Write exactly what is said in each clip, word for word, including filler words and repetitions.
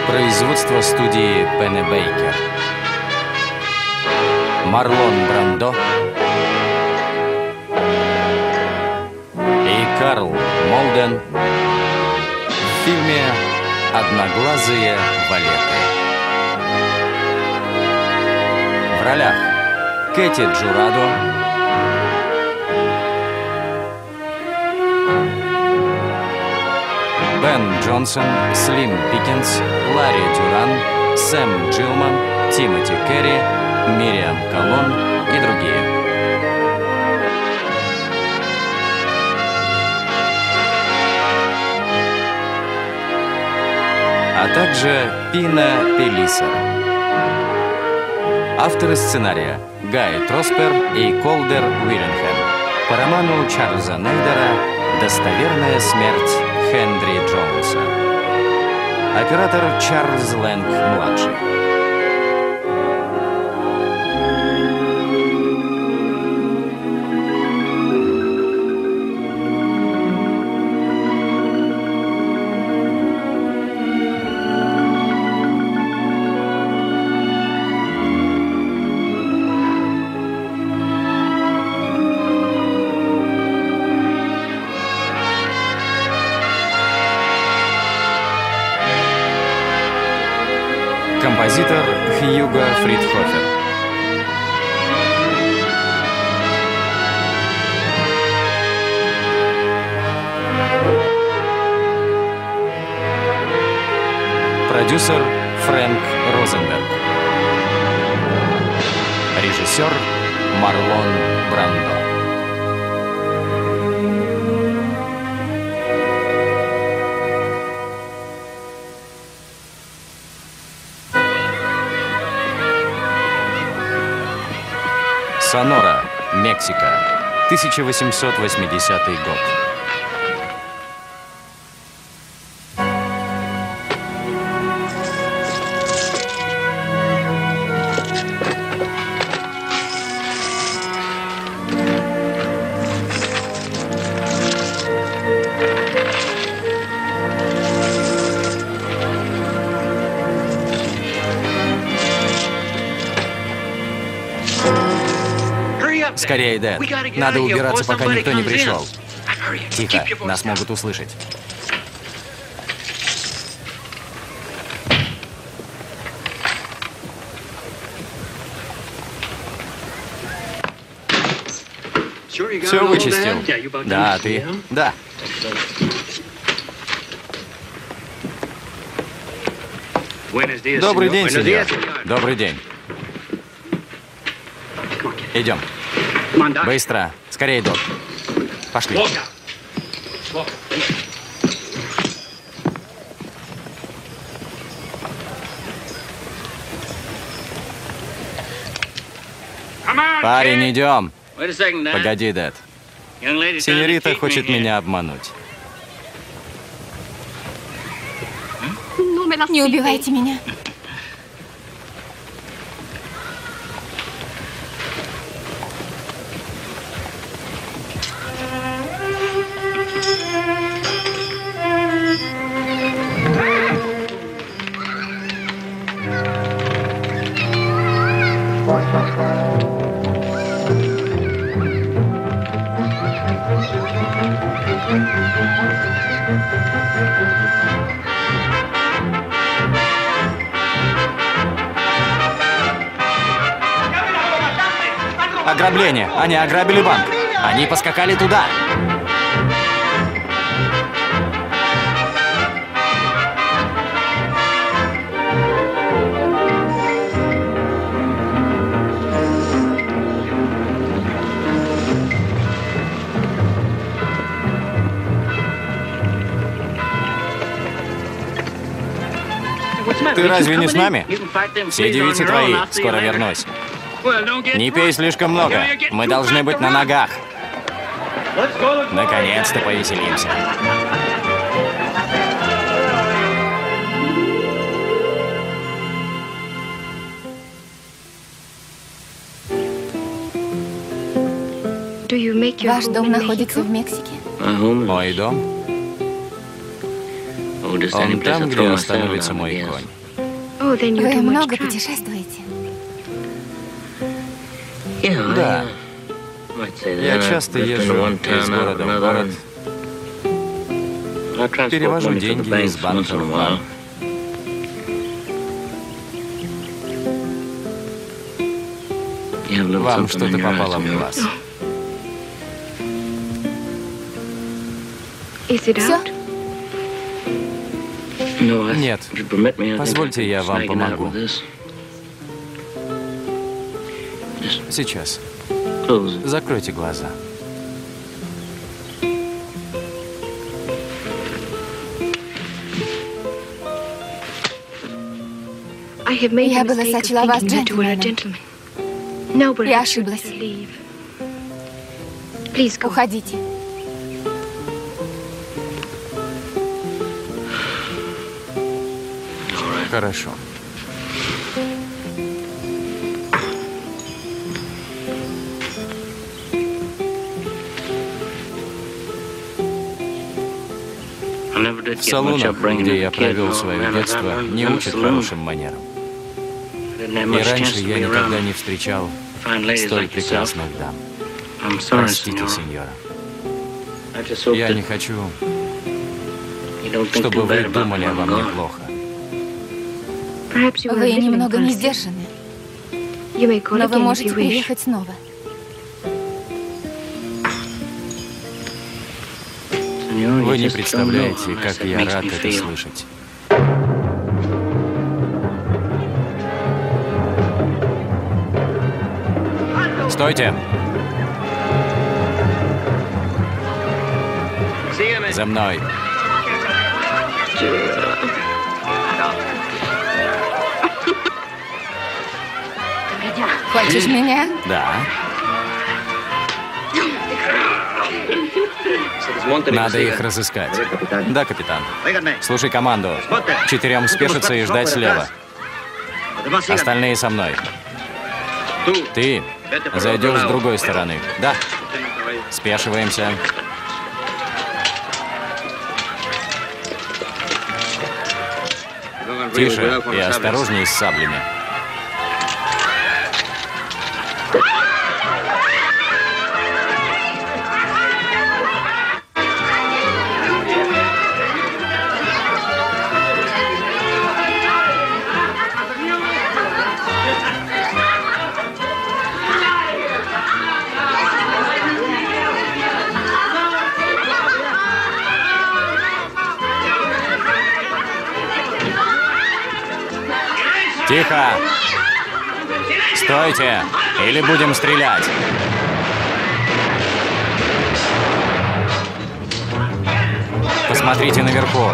Производство студии Пеннебейкер. Марлон Брандо и Карл Молден в фильме «Одноглазые валеты». В ролях Кэти Джурадо, Бен Джонсон, Слим Пикенс, Ларри Дюран, Сэм Джилман, Тимоти Керри, Мириам Колон и другие. А также Пина Пелисер. Авторы сценария Гай Троспер и Колдер Уиллингхэм. По роману Чарльза Нейдера «Достоверная смерть Хенри Джонса». Оператор Чарльз Лэнг-младший. Композитор Хьюго Фридхофер. Продюсер Фрэнк Розенберг. Режиссер Марлон Брандо. Сонора, Мексика, тысяча восемьсот восьмидесятый год. Скорее, Дэд. Надо убираться, пока никто не пришел. Тихо, нас могут услышать. Все вычистил? Да, ты? Да. Добрый день, сеньор. Добрый день. Идем. Быстро. Скорее, док. Пошли. Парень, идем. Погоди, Дэд. Сеньорита хочет меня обмануть. Не убивайте меня. Ограбление. Они ограбили банк. Они поскакали туда. Ты разве не с нами? Все девицы твои. Скоро вернусь. Не пей слишком много. Мы должны быть на ногах. Наконец-то повеселимся. Ваш дом находится в Мексике? Мой дом? Он там, где остановится мой конь. Вы много путешествуете? Да. Я часто езжу из города в город. Перевожу деньги из банка в банк. Вам что-то попало в глаз. Все? Нет. Позвольте, я вам помогу. Сейчас. Закройте глаза. Я была сочла вас джентльменом. Я ошиблась. Уходите. Хорошо. В салонах, где я провел свое детство, не учат хорошим манерам. И раньше я никогда не встречал столь прекрасных дам. Простите, сеньора. Я не хочу, чтобы вы думали обо мне плохо. Вы немного не сдержаны, но вы можете приехать снова. Вы не представляете, как я рад это слышать. Стойте! За мной. Хочешь меня? Да. Надо их разыскать. Да, капитан. Слушай команду. Четырем спешиться и ждать слева. Остальные со мной. Ты зайдешь с другой стороны. Да. Спешиваемся. Тише и осторожней с саблями. Тихо! Стойте, или будем стрелять. Посмотрите наверху.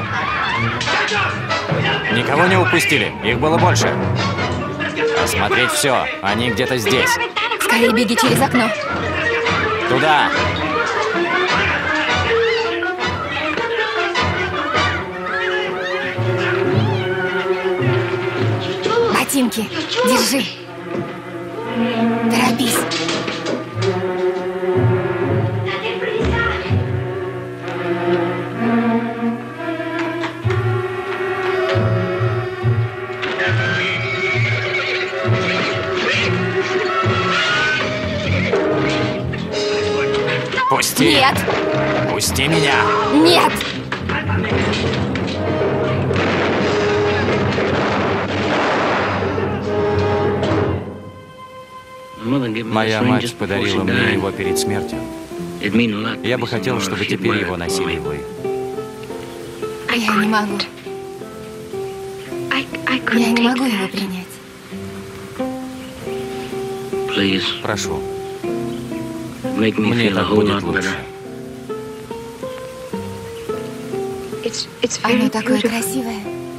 Никого не упустили, их было больше. Осмотреть все, они где-то здесь. Скорее беги через окно. Туда! Ботинки, держи. Торопись. Пусти! Нет! Пусти меня! Нет! Моя мать подарила мне его перед смертью. Я бы хотел, чтобы теперь его носили вы. Я не могу. Я не могу его принять. Прошу. Мне так будет лучше. Оно такое красивое.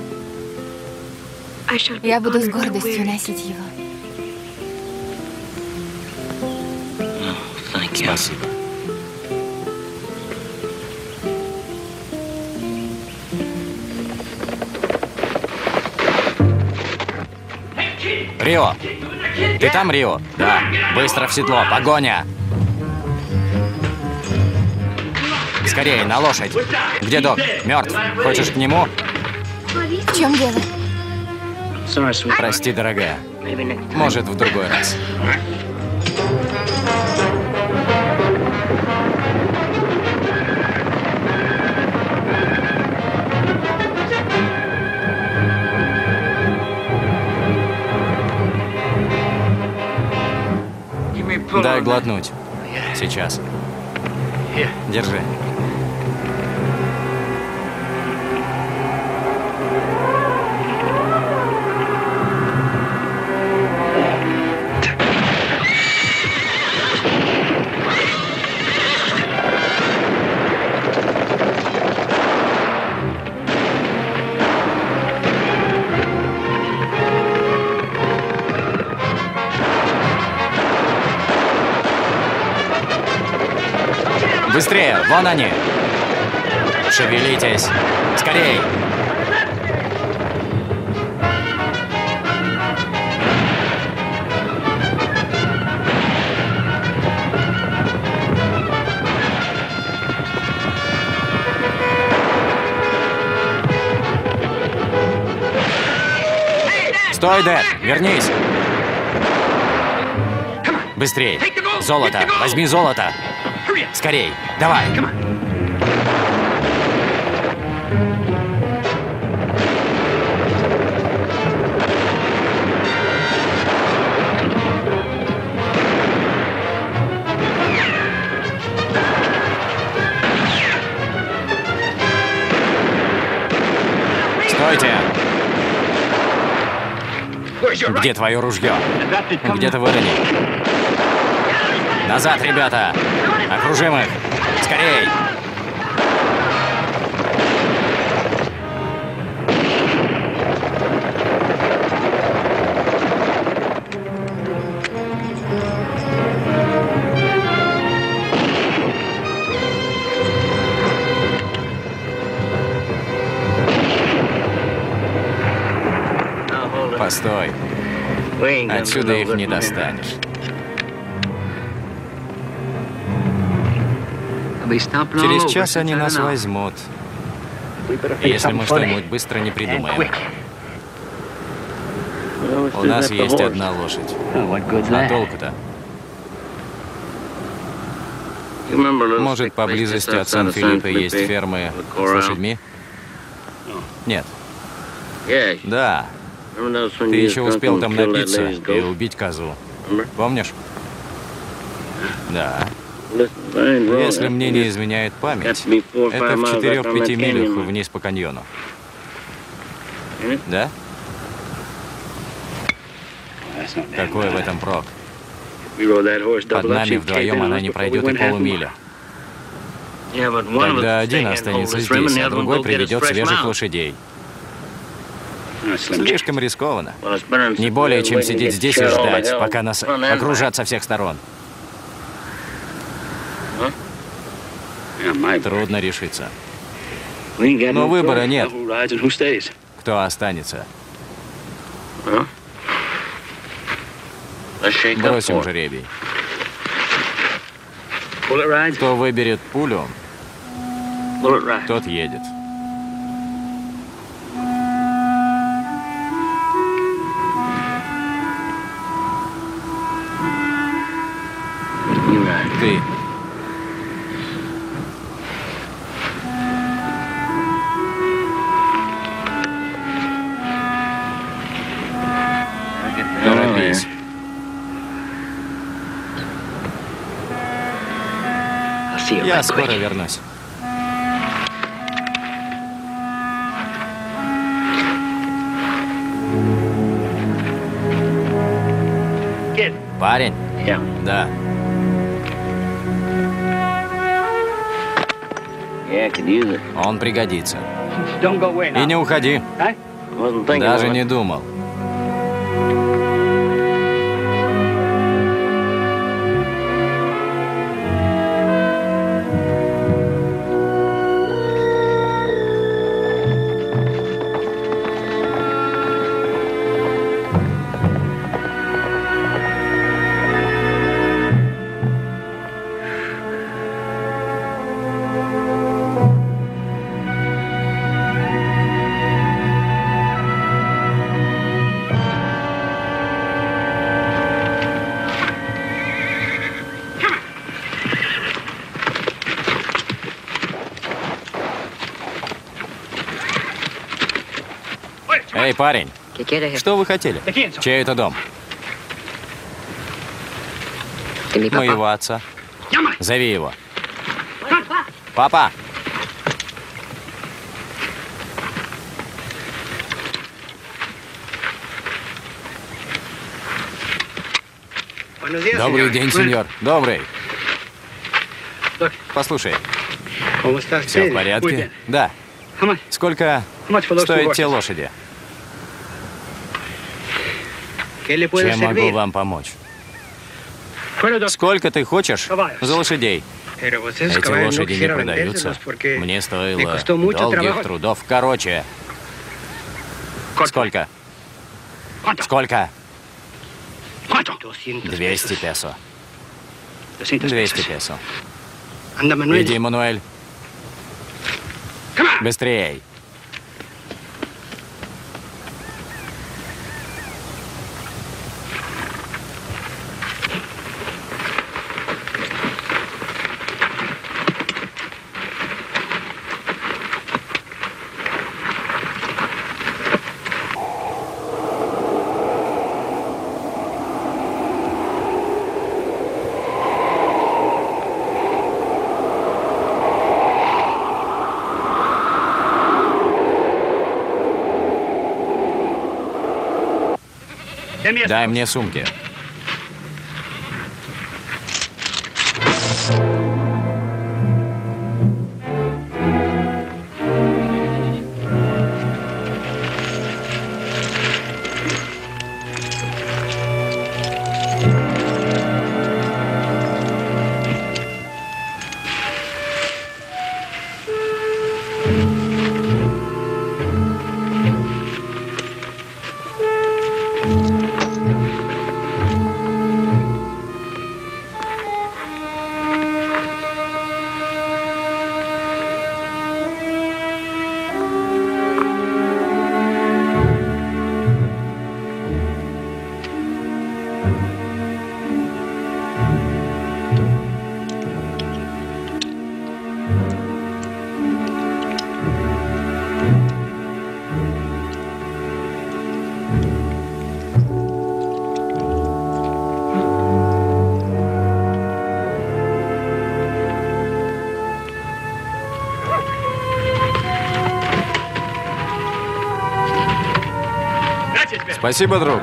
Я буду с гордостью носить его. Спасибо. Рио! Ты там, Рио? Да. Быстро в седло. Погоня! Скорее, на лошадь. Где док? Мертв. Хочешь к нему? В чем дело? Прости, дорогая. Может, в другой раз. Дай глотнуть. Сейчас. Держи. Быстрее! Вон они! Шевелитесь! Скорей! Стой, Дэд! Вернись! Быстрей! Золото! Возьми золото! Скорей! Давай! Стойте! Где твое ружье? Где ты выронил? Назад, ребята! Окружим их! Скорей! Постой. Отсюда их не достанешь. Через час они нас возьмут, если мы что-нибудь быстро не придумаем. У нас есть одна лошадь. А толку-то? Может, поблизости от Сан-Филиппо есть фермы с лошадьми? Нет. Да. Ты еще успел там напиться и убить козу. Помнишь? Да. Если мне не изменяет память, это в четырех-пяти милях вниз по каньону. Да? Какой в этом прок? Под нами вдвоем она не пройдет и полумили. Тогда один останется здесь, а другой приведет свежих лошадей. Слишком рискованно. Не более, чем сидеть здесь и ждать, пока нас окружат со всех сторон. Трудно решиться. Но выбора нет. Кто останется? Бросим жребий. Кто выберет пулю, тот едет. Ты. Торопись. Я скоро вернусь. Парень? Да. Он пригодится. И не уходи. Даже не думал. Эй, парень, что вы хотели? Чей это дом? Моего отца. Зови его. Папа! Добрый день, сеньор. Добрый. Послушай, все в порядке? Да. Сколько стоят те лошади? Чем могу вам помочь? Сколько ты хочешь за лошадей? Эти лошади не продаются. Мне стоило долгих трудов. Короче. Сколько? Сколько? Двести песо. Двести песо. Иди, Мануэль. Быстрей. Дай мне сумки. Спасибо, друг.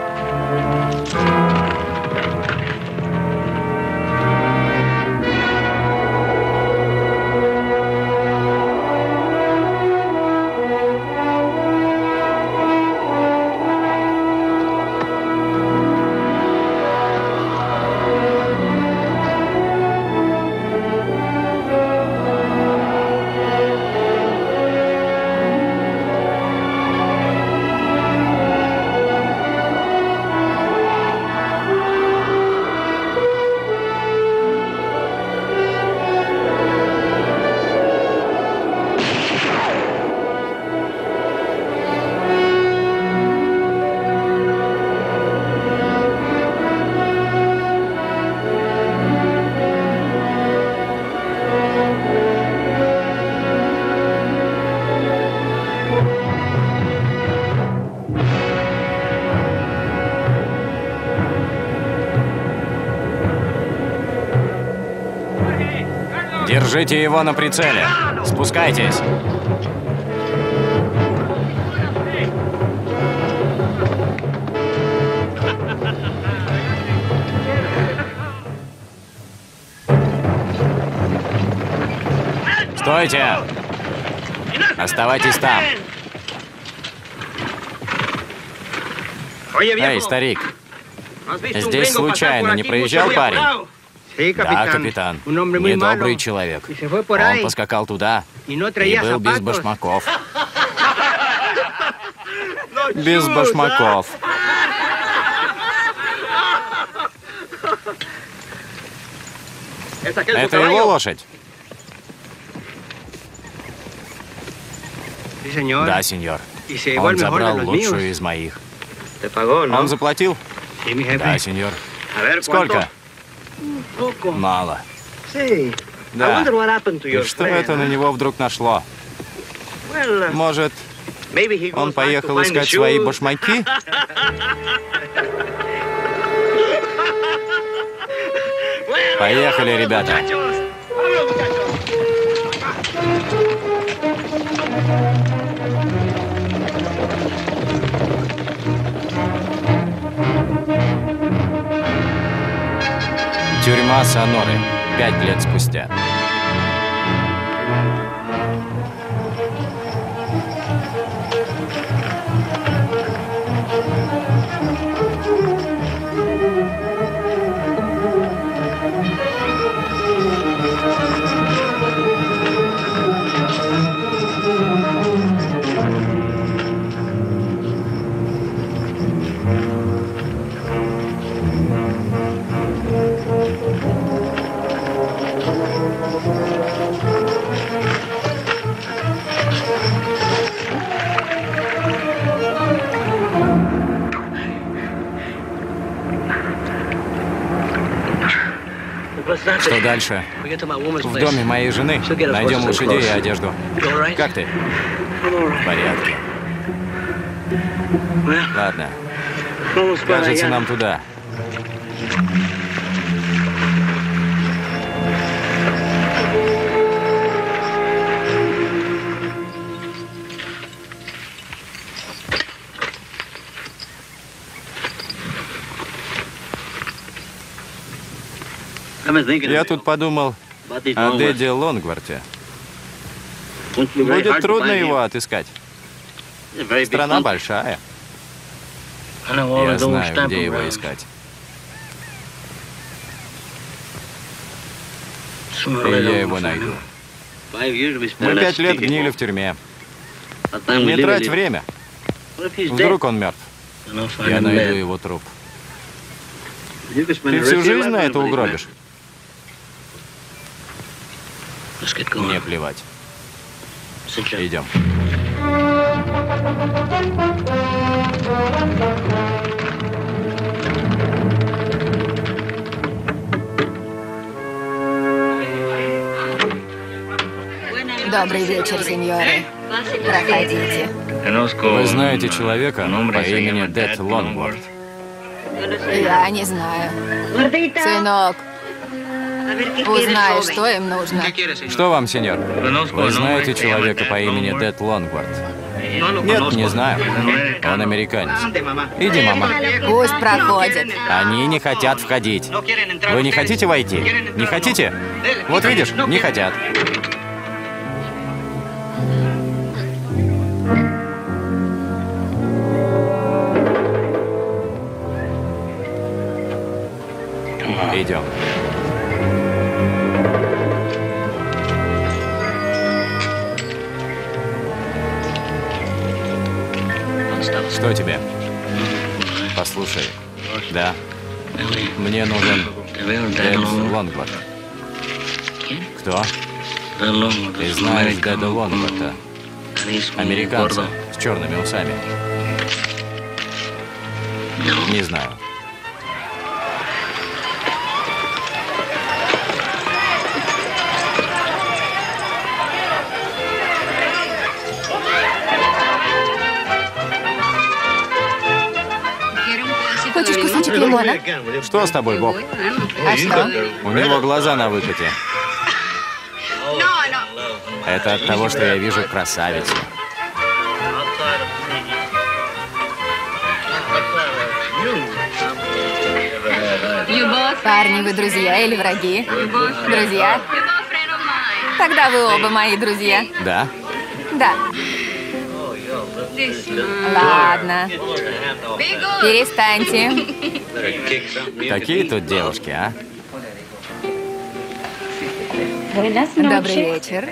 Держите его на прицеле. Спускайтесь. Стойте! Оставайтесь там. Эй, старик, здесь случайно не проезжал парень? Да, капитан. Недобрый человек. Он поскакал туда и был без башмаков. Без башмаков. Это его лошадь? Да, сеньор. Он забрал лучшую из моих. Он заплатил? Да, сеньор. Сколько? Мало. Да. И что это на него вдруг нашло? Может, Он поехал искать свои башмаки? Поехали, ребята. Тюрьма Соноры. Пять лет спустя. Что дальше? В доме моей жены найдем лошадей и одежду. Как ты? В порядке. Ладно. Кажется, нам туда. Я тут подумал о Дэдди Лонгворте. Будет трудно его отыскать. Страна большая. Я знаю, где его искать. И я его найду. Мы пять лет гнили в тюрьме. Не трать время. Вдруг он мертв. Я найду его труп. Ты всю жизнь на это угробишь? Мне плевать. Идем. Добрый вечер, сеньоры. Проходите. Вы знаете человека по имени Дэд Лонгворт? Я не знаю. Сынок, узнай, что им нужно. Что вам, сеньор? Вы знаете человека по имени Дэд Лонгворт? Нет, не знаю. Он американец. Иди, мама. Пусть проходят. Они не хотят входить. Вы не хотите войти? Не хотите? Вот видишь, не хотят. Идем. Что тебе? Послушай. Да. Мне нужен Дэд Лонгворт. Кто? Ты знаешь Дэда Лонгворта? Американца с черными усами. Не знаю. Хочешь кусочек лимона? Что с тобой, Боб? А что? У него глаза на выкате. Это от того, что я вижу красавицу. Парни, вы друзья или враги? Друзья? Тогда вы оба мои друзья. Да? Да. Ладно. Перестаньте. Какие тут девушки, а? Добрый вечер.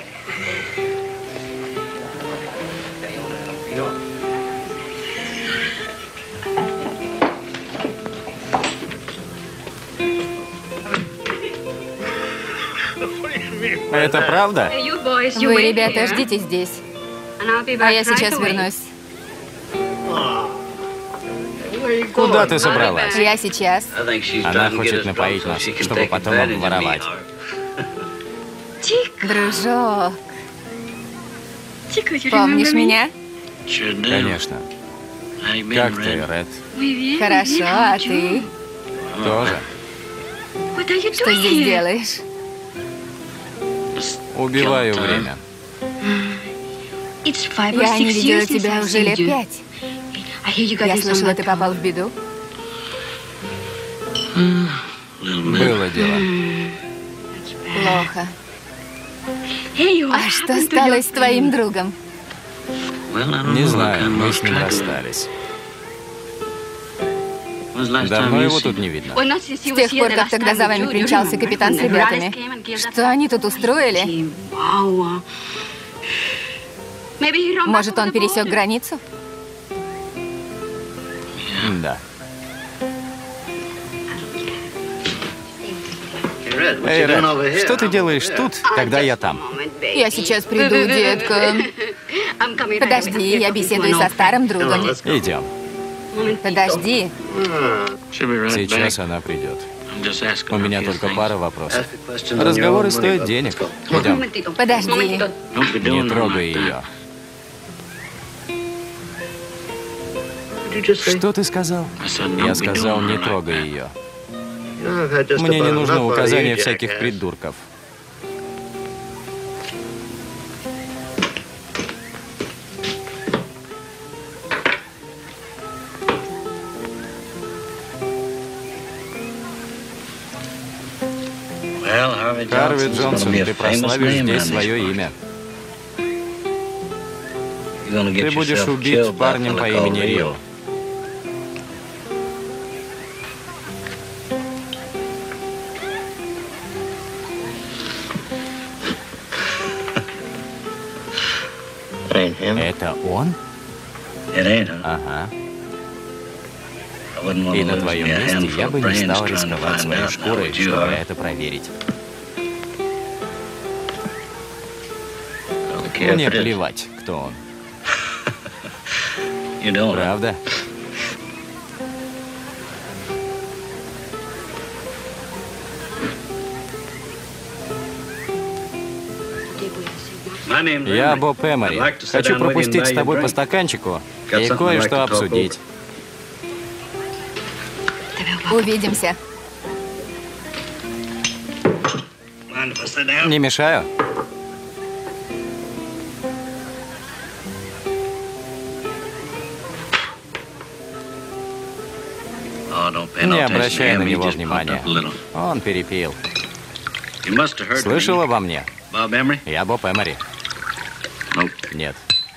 Это правда? Вы, ребята, ждите здесь. А я сейчас вернусь. Куда ты собралась? Я сейчас. Она хочет напоить нас, чтобы потом обворовать. Дружок. Помнишь меня? Конечно. Как ты, Ред? Хорошо, а ты? Тоже. Что здесь делаешь? Убиваю время. Я не видела тебя уже лет пять. Я слышала, ты попал в беду. Было дело. Плохо. А что стало с твоим другом? Не знаю, мы с ним расстались. Давно его тут не видно. С тех пор, как тогда за вами примчался капитан с ребятами. Что они тут устроили? Может, он пересек границу? Да. Эй, Ред, что ты делаешь тут, когда я там? Я сейчас приду, детка. Подожди, я беседую со старым другом. Идем. Подожди. Сейчас она придет. У меня только пара вопросов. Разговоры стоят денег. Идем. Подожди. Не трогай ее. Что ты сказал? Я сказал, не трогай ее. Мне не нужно указания всяких придурков. Харви Джонсон, ты прославишь здесь свое имя. Ты будешь убит парнем по имени Рио. Это он? Ага. И на твоем месте я бы не стал рисковать своей шкурой, чтобы это проверить. Мне плевать, кто он. Правда? Я Боб Эмори. Хочу пропустить с тобой по стаканчику и кое-что обсудить. Увидимся. Не мешаю? Не обращай на него внимания. Он перепил. Слышал обо мне? Я Боб Эмори. Нет.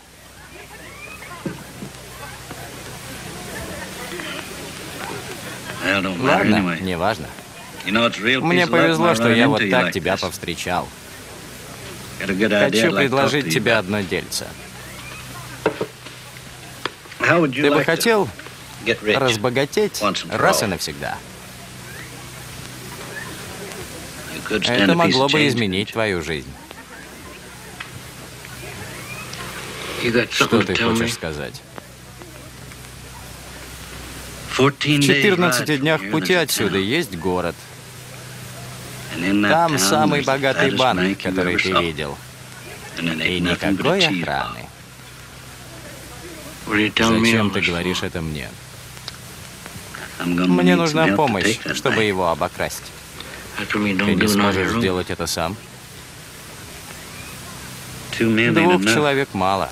Ладно, неважно. Мне повезло, что я вот так тебя повстречал. Хочу предложить тебе одно дельце. Ты бы хотел разбогатеть раз и навсегда? Это могло бы изменить твою жизнь. Что ты хочешь сказать? В четырнадцати днях пути отсюда есть город. Там самый богатый банк, который ты видел. И никакой охраны. Зачем ты говоришь это мне? Мне нужна помощь, чтобы его обокрасть. Ты не сможешь сделать это сам? Двух человек мало.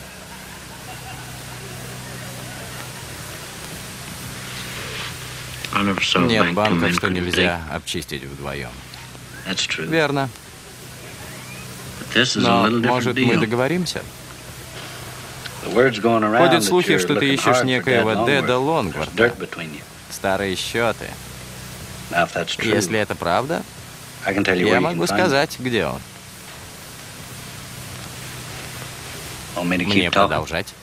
Нет банков, что нельзя обчистить вдвоем. Верно. Но, может, мы договоримся? Ходят слухи, что ты ищешь некоего Деда Лонгворта. Старые счеты. Если это правда, я могу сказать, где он. Мне продолжать?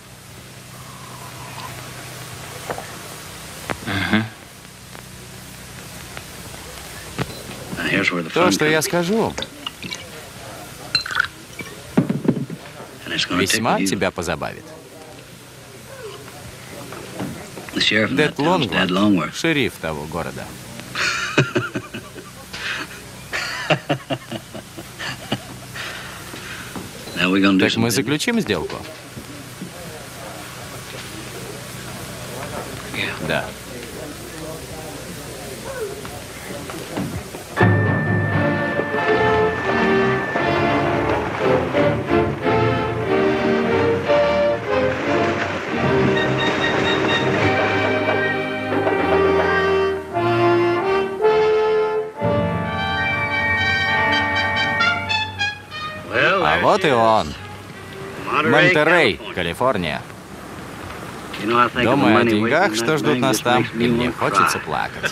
То, что я скажу, весьма тебя позабавит. Дед Лонгворт, шериф того города. Так мы заключим сделку? Да. А вот и он. Монтерей, Калифорния. Думаю о деньгах, что ждут нас там, и мне хочется плакать.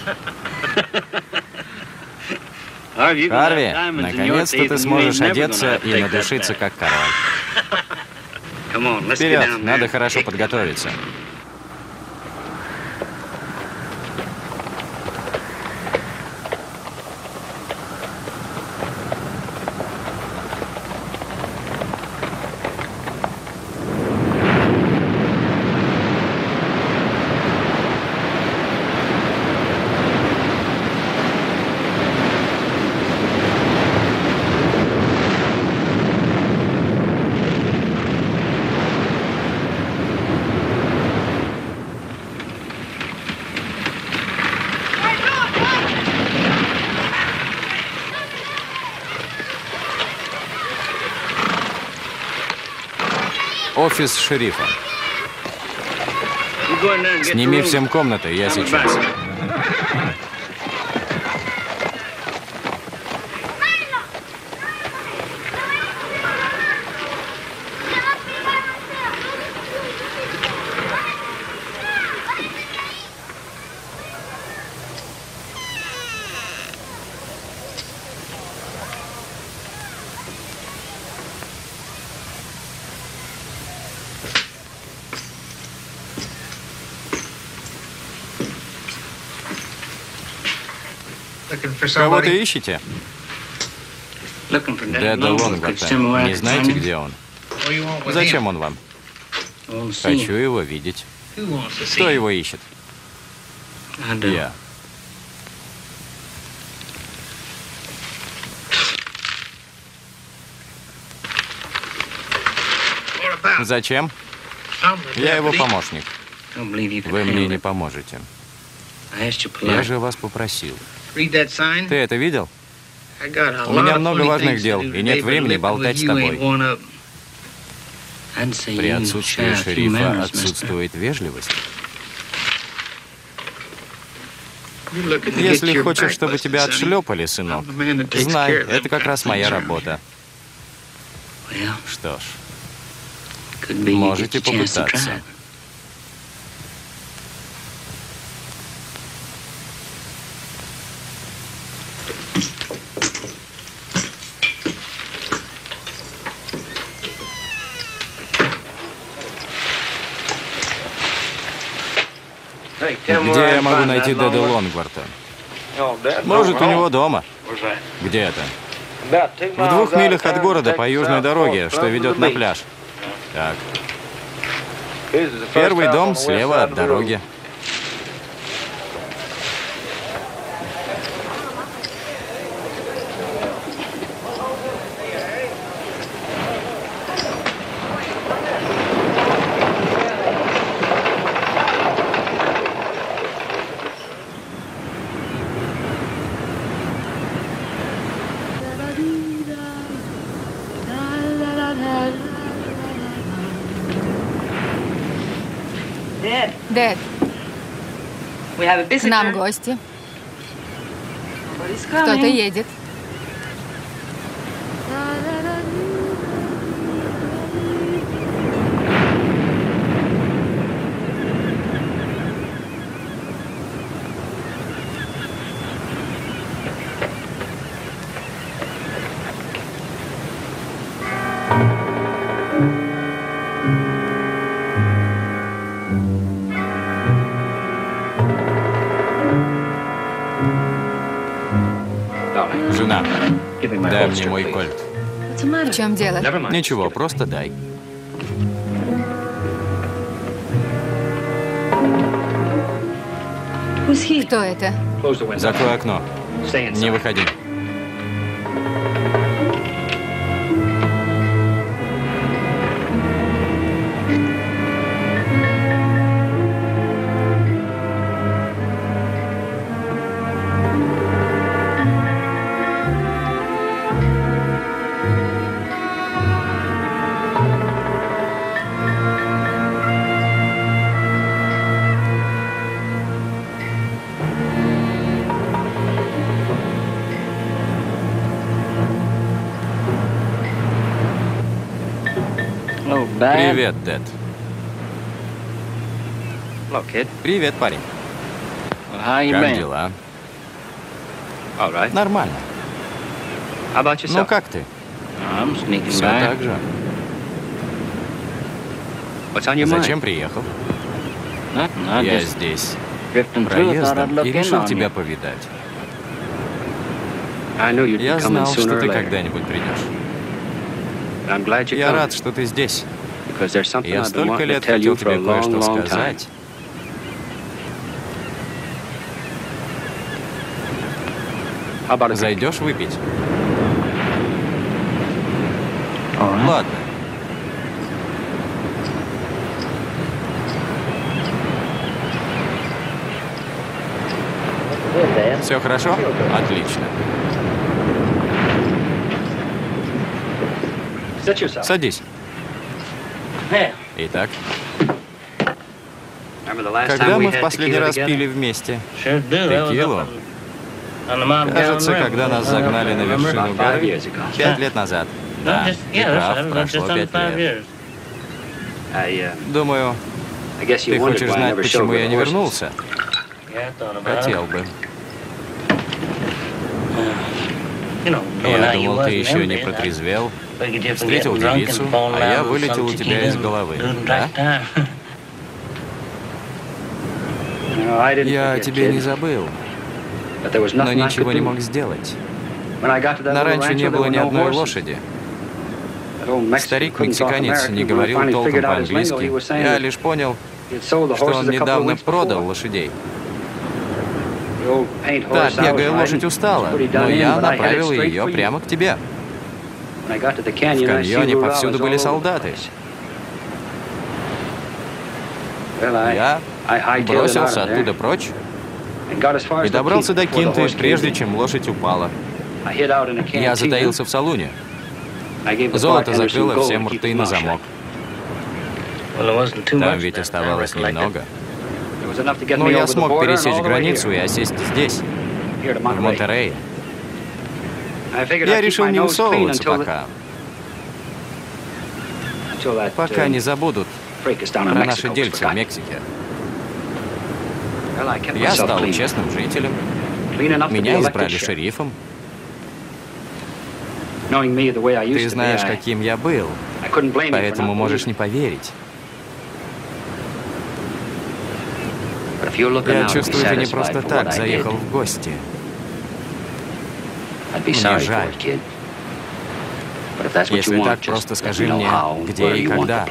Харви, наконец-то ты сможешь одеться и надушиться, как король. Вперед, надо хорошо подготовиться. Офис шерифа. Сними всем комнаты, я сейчас. Кого-то ищете? Деда Лонгварта. Не знаете, где он? Зачем он вам? Хочу его видеть. Кто его ищет? Я. Зачем? Я его помощник. Вы мне не поможете. Я же вас попросил. Ты это видел? У меня много важных дел, и нет времени болтать с тобой. При отсутствии шерифа отсутствует вежливость. Если хочешь, чтобы тебя отшлепали, сынок, знай, это как раз моя работа. Что ж, можете попытаться. Где я могу найти Деда Лонгварта? Может, у него дома. Где это? В двух милях от города по южной дороге, что ведет на пляж. Так. Первый дом слева от дороги. Дед, к нам гости. Кто-то едет. Жена, дай мне мой кольт. В чем дело? Ничего, просто дай. Кто это? Закрой окно. Не выходи. Привет, Тед. Привет, парень. Как дела? Нормально. Ну как ты? Все так же. Зачем приехал? Я здесь проездом и решил тебя повидать. Я знал, что ты когда-нибудь придешь. Я рад, что ты здесь. Я столько лет хотел тебе кое-что сказать. Зайдешь выпить? Ладно. Все хорошо? Отлично. Садись. Итак, когда мы в последний раз пили вместе? Текилу? Кажется, когда нас загнали на вершину горы пять лет назад. Да, ты прав, прошло пять лет. Думаю, ты хочешь знать, почему я не вернулся? Хотел бы. Я думал, ты еще не протрезвел, встретил девицу, а я вылетел у тебя из головы, да? Я о тебе не забыл, но ничего не мог сделать. На ранчо не было ни одной лошади. Старик-мексиканец не говорил толком по-английски. Я лишь понял, что он недавно продал лошадей. Та бегая лошадь устала, но я направил ее прямо к тебе. В каньоне повсюду были солдаты. Я бросился оттуда прочь и добрался до Кинты, прежде чем лошадь упала. Я затаился в салуне. Золото закрыло всем рты на замок. Там ведь оставалось немного. Но я смог пересечь границу и осесть здесь, в Монтерее. Я решил не высовываться пока. Пока не забудут про наши дельцы в Мексике. Я стал честным жителем. Меня избрали шерифом. Ты знаешь, каким я был, поэтому можешь не поверить. Я чувствую, ты не просто так заехал в гости. Мне жаль. Если так, просто скажи мне, где и когда.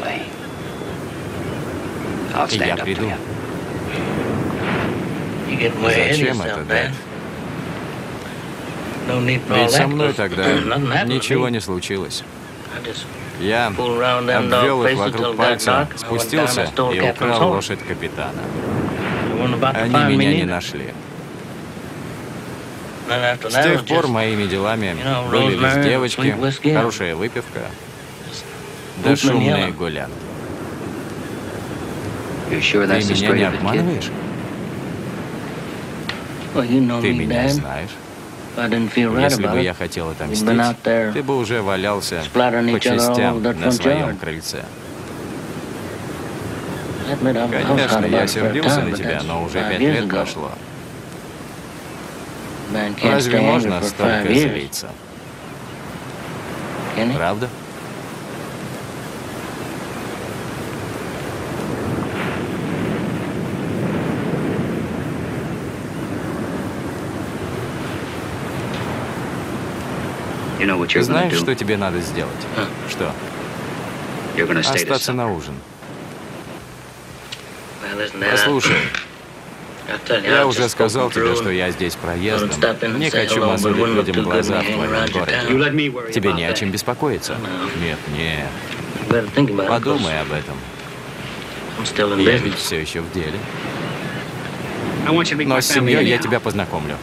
И я приду. Зачем это, Дэд? Ведь со мной тогда ничего не случилось. Я обвел их вокруг пальца, спустился и украл лошадь капитана. Они меня не нашли. С тех пор моими делами были лишь девочки, хорошая выпивка, да шумные гулянки. Ты меня не обманываешь? Ты меня знаешь. Если бы я хотел отомстить, ты бы уже валялся по частям на своем крыльце. Конечно, я сердился на тебя, но уже пять лет прошло. Разве можно столько злиться? Правда? Ты знаешь, что тебе надо сделать? Что? Остаться на ужин. Послушай, я уже сказал тебе, что я здесь проездом. Не хочу мозолить людям глаза в твоем городе. Тебе не о чем беспокоиться. Нет, нет. Подумай об этом. Я ведь все еще в деле. Но с семьей я тебя познакомлю.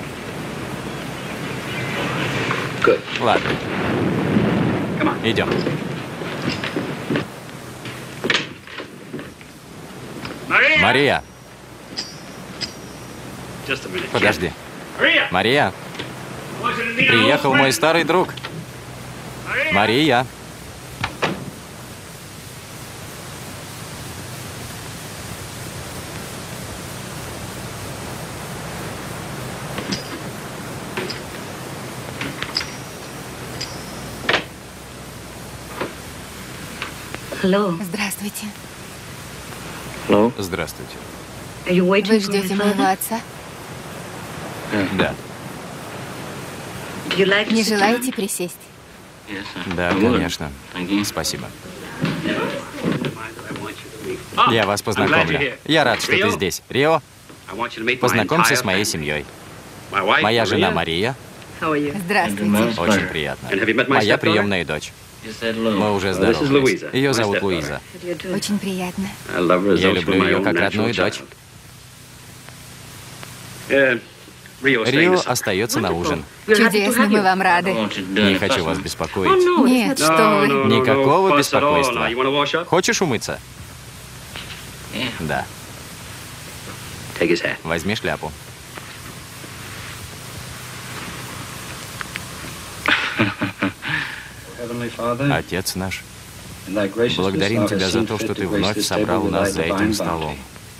Ладно. Идем. Мария! Подожди. Мария! Приехал мой старый друг. Мария! Здравствуйте. Здравствуйте. Вы ждете моего отца? Да. Не желаете присесть? Да, конечно. Спасибо. Я вас познакомлю. Я рад, что ты здесь. Рио, познакомься с моей семьей. Моя жена Мария. Здравствуйте. Очень приятно. Моя приемная дочь. Мы уже здоровались. Ее зовут Луиза. Очень приятно. Я люблю ее как родную дочь. Рио остается на ужин. Чудесно, мы вам рады. Не хочу вас беспокоить. Нет, что вы. Никакого беспокойства. Хочешь умыться? Да. Возьми шляпу. Отец наш, благодарим Тебя за то, что Ты вновь собрал нас за этим столом.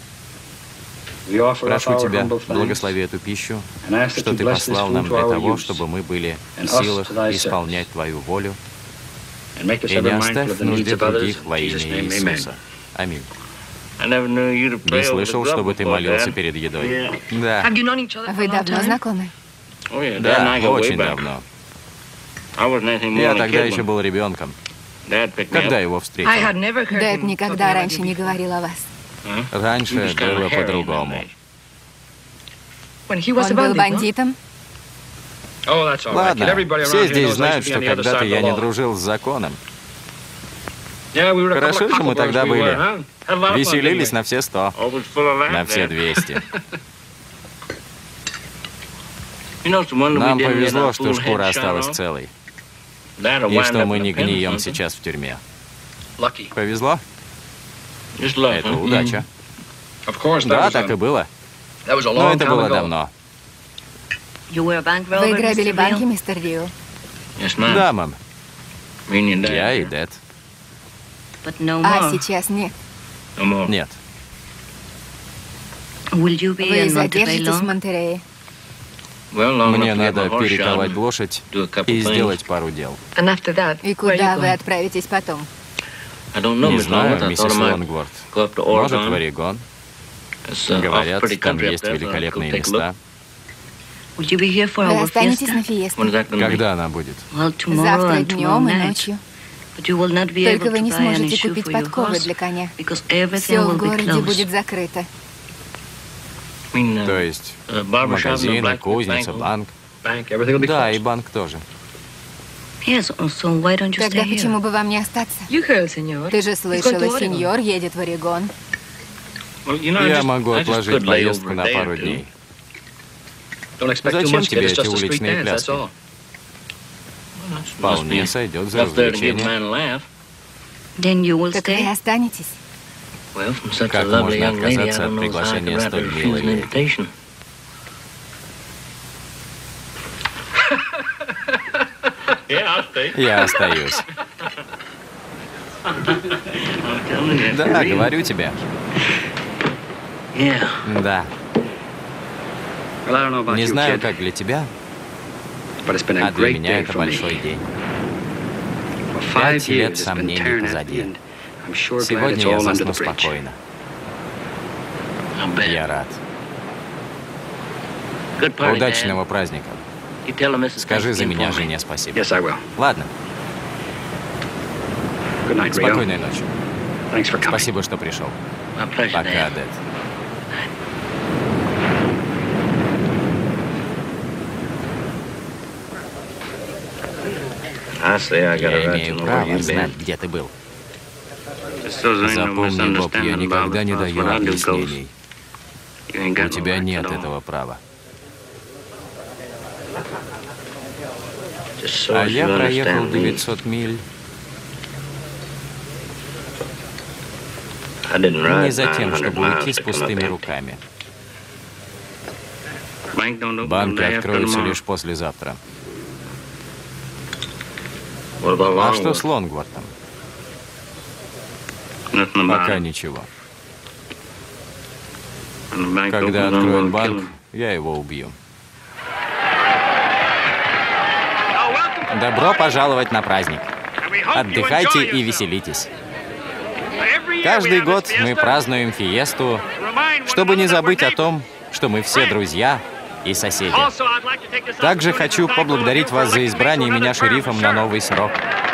Прошу Тебя, благослови эту пищу, что Ты послал нам для того, чтобы мы были в силах исполнять Твою волю, и не оставь в нужде других во имя Иисуса. Аминь. Не слышал, чтобы ты молился перед едой. Да. Вы давно знакомы? Да, очень давно. Я тогда еще был ребенком, когда его встретил. Дэд никогда раньше не говорил о вас. Раньше было по-другому. Он был бандитом? Ладно, все здесь знают, что когда-то я не дружил с законом. Хорошо, что мы тогда были. Веселились на все сто, на все двести. Нам повезло, что шкура осталась целой. И что мы не гнием сейчас в тюрьме. Повезло? Это удача. Да, так и было. Но это было давно. Вы грабили банки, мистер Рио? Да, мам. Я и Дэд. А сейчас нет. Нет. Вы задержитесь в Монтерее? Мне надо перековать лошадь и сделать пару дел. И куда вы отправитесь потом? Не знаю, миссис Лонгворт. Может, в Орегон. Говорят, там есть великолепные места. Вы останетесь на фиесте? Когда она будет? Завтра днем и ночью. Только вы не сможете купить подковы для коня. Все в городе будет закрыто. То есть магазин, кузница, банк. Да, и банк тоже. Тогда почему бы вам не остаться? Ты же слышала, сеньор едет в Орегон. Я могу отложить поездку на пару дней. Зачем тебе эти уличные пляски? Вполне сойдет за развлечение. Так вы останетесь? Как можно отказаться от приглашения столь милой леди? Я остаюсь. Да, говорю тебе. Да. Не знаю, как для тебя, а для меня это большой день. Пять лет сомнений позади. Сегодня я засну спокойно. Я рад. Удачного праздника. Скажи за меня жене спасибо. Ладно. Спокойной ночи. Спасибо, что пришел. Пока, Дэд. Я имею право знать, где ты был. Запомни, Боб, я никогда не даю объяснений. У тебя нет этого права. А я проехал девятьсот миль не за тем, чтобы уйти с пустыми руками. Банки откроются лишь послезавтра. А что с Лонгвортом? Пока ничего. Когда откроют банк, я его убью. Добро пожаловать на праздник. Отдыхайте и веселитесь. Каждый год мы празднуем фиесту, чтобы не забыть о том, что мы все друзья и соседи. Также хочу поблагодарить вас за избрание меня шерифом на новый срок.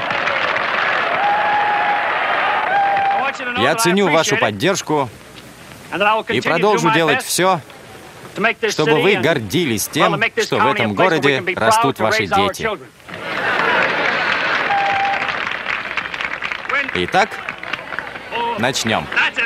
Я ценю вашу поддержку и продолжу делать все, чтобы вы гордились тем, что в этом городе растут ваши дети. Итак, начнем.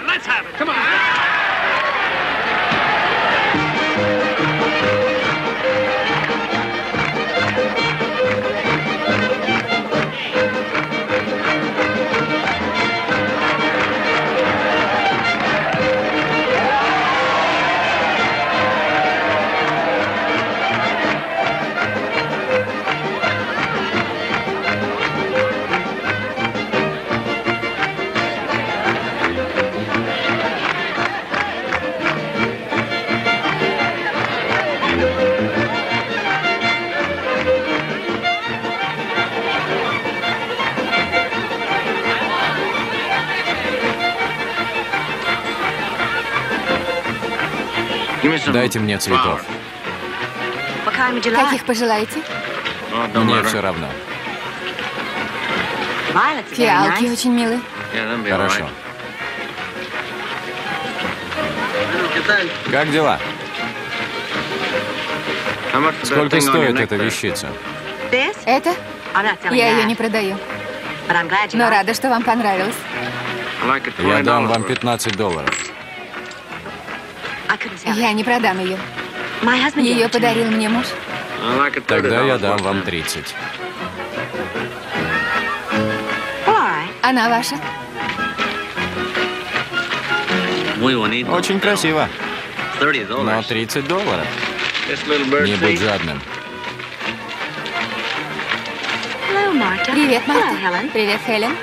Дайте мне цветов. Каких пожелаете? Мне все равно. Фиалки очень милые. Хорошо. Как дела? Сколько стоит эта вещица? Это? Я ее не продаю. Но рада, что вам понравилось. Я дам вам пятнадцать долларов. Я не продам ее. Ее подарил мне муж. Тогда я дам вам тридцать. Она ваша? Очень красиво. Но тридцать долларов. Не будь жадным. Привет, Марта. Привет, Хелен.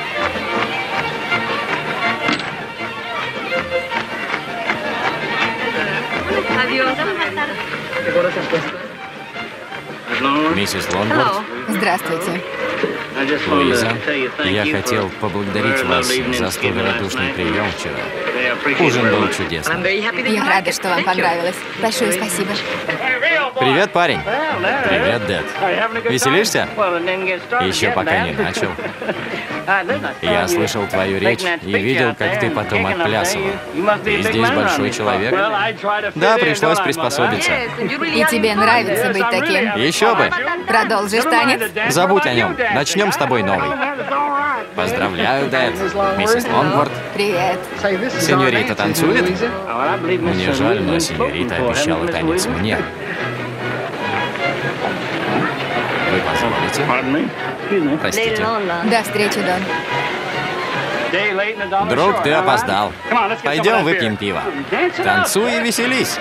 Миссис Лонгворд. Здравствуйте. Луиза, я хотел поблагодарить вас за столь радушный прием вчера. Ужин был чудесным. Я рада, что вам понравилось. Большое спасибо. Привет, парень. Привет, Дэд. Веселишься? Еще пока не начал. Я слышал твою речь и видел, как ты потом отплясывал. Ты здесь большой человек. Да, пришлось приспособиться. И тебе нравится быть таким? Еще бы. Продолжишь танец? Забудь о нем. Начнем с тобой новый. Поздравляю, Дэд. Миссис Лонгворд. Привет. Сеньорита танцует? Мне жаль, но сеньорита обещала танец мне. Вы позволите? Простите. До встречи, Дон. Друг, ты опоздал. Пойдем выпьем пиво. Танцуй и веселись.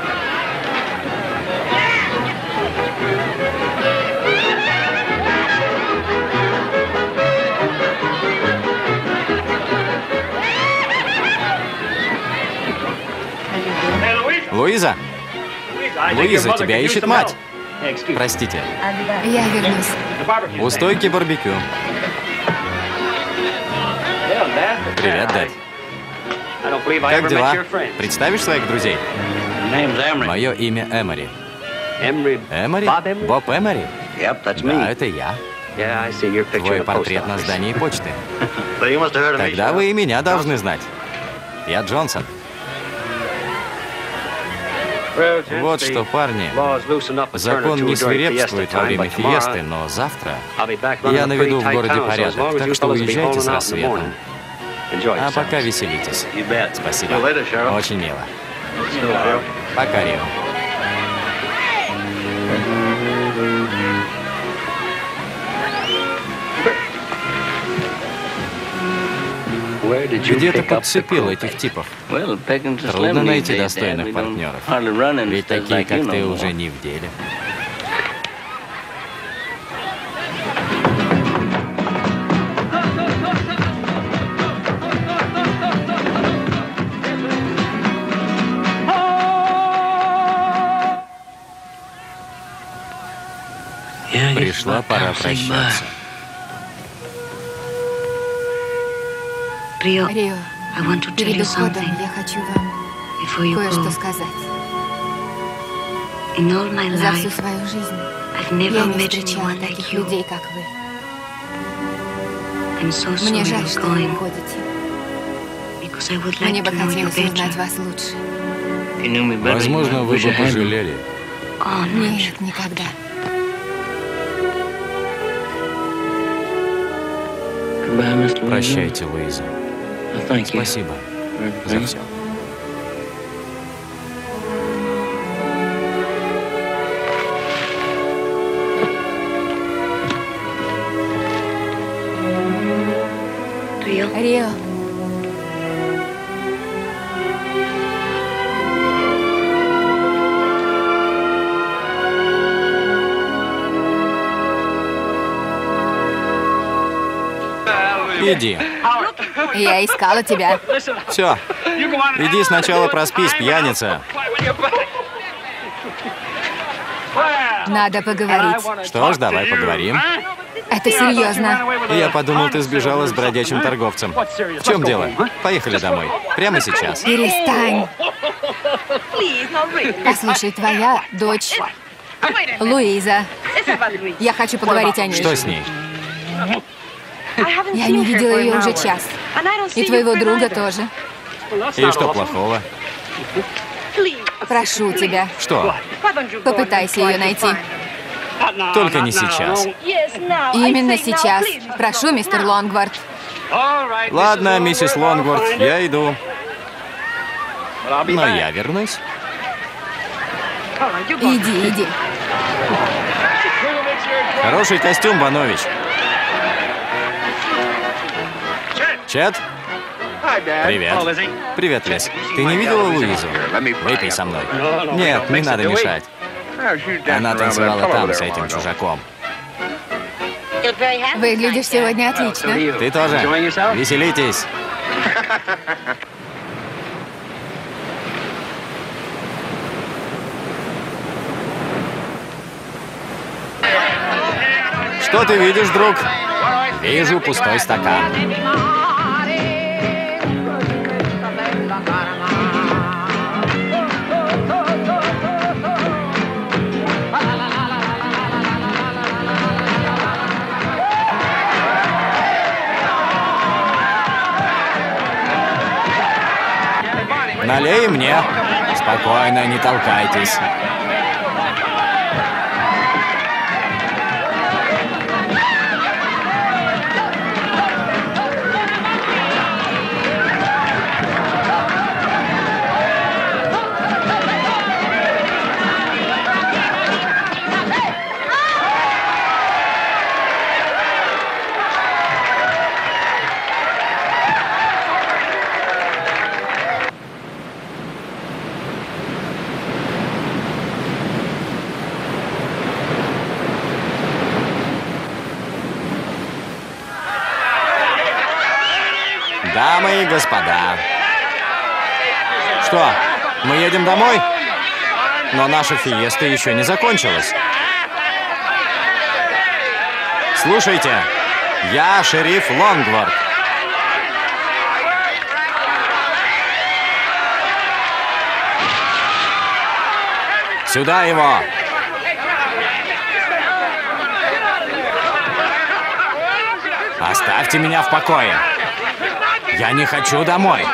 Луиза! Луиза, тебя ищет мать. Простите. Я вернусь. У стойки барбекю. Привет, Дэд. Как дела? Представишь своих друзей? Мое имя Эмори. Эмори? Боб Эмори? Да, это я. Твой портрет на здании почты. Тогда вы и меня должны знать. Я Джонсон. Вот что, парни, закон не свирепствует во время фиесты, но завтра я наведу в городе порядок, так что уезжайте с рассветом. А пока веселитесь. Спасибо. Очень мило. Пока, Рио. Где ты подцепил этих типов? Трудно найти достойных партнеров. Ведь такие, как ты, уже не в деле. Пришла пора прощаться. Рио. Перед уходом я хочу вам кое-что сказать. За всю свою жизнь я не встречала таких людей, как вы. Мне жаль, что вы уходите. Мне бы хотелось узнать вас лучше. Возможно, вы бы пожалели. Нет, никогда. Прощайте, Луиза. Спасибо за все. Рио. Иди. Я искала тебя. Все. Иди сначала проспись, пьяница. Надо поговорить. Что ж, давай поговорим. Это серьезно. Я подумал, ты сбежала с бродячим торговцем. В чем дело? Поехали домой. Прямо сейчас. Перестань. Послушай, твоя дочь Луиза. Я хочу поговорить о ней. Что с ней? Я не видела ее уже час. И твоего друга тоже. И что плохого? Прошу тебя. Что? Попытайся ее найти. Только не сейчас. Именно сейчас. Прошу, мистер Лонгворт. Ладно, миссис Лонгворт, я иду. Но я вернусь. Иди, иди. Хороший костюм, Банович. Чет? Привет. Привет, Лес. Ты не видела Луизу? Выпей со мной. Нет, не надо мешать. Она танцевала там с этим чужаком. Выглядишь сегодня отлично. Ты тоже. Веселитесь. Что ты видишь, друг? Вижу пустой стакан. Налей мне. Спокойно, не толкайтесь. Дамы и господа. Что, мы едем домой? Но наша фиеста еще не закончилась. Слушайте, я шериф Лонгворт. Сюда его! Оставьте меня в покое. Я не хочу домой.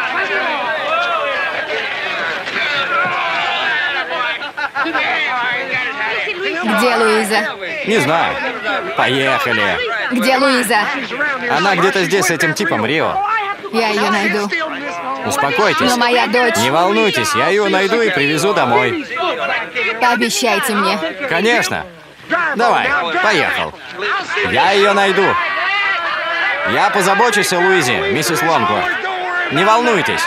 Где Луиза? Не знаю. Поехали. Где Луиза? Она где-то здесь с этим типом, Рио. Я ее найду. Успокойтесь. Но моя дочь... Не волнуйтесь, я ее найду и привезу домой. Пообещайте мне. Конечно. Давай, поехал. Я ее найду. Я позабочусь о Луизе, миссис Лонгворт. Не волнуйтесь.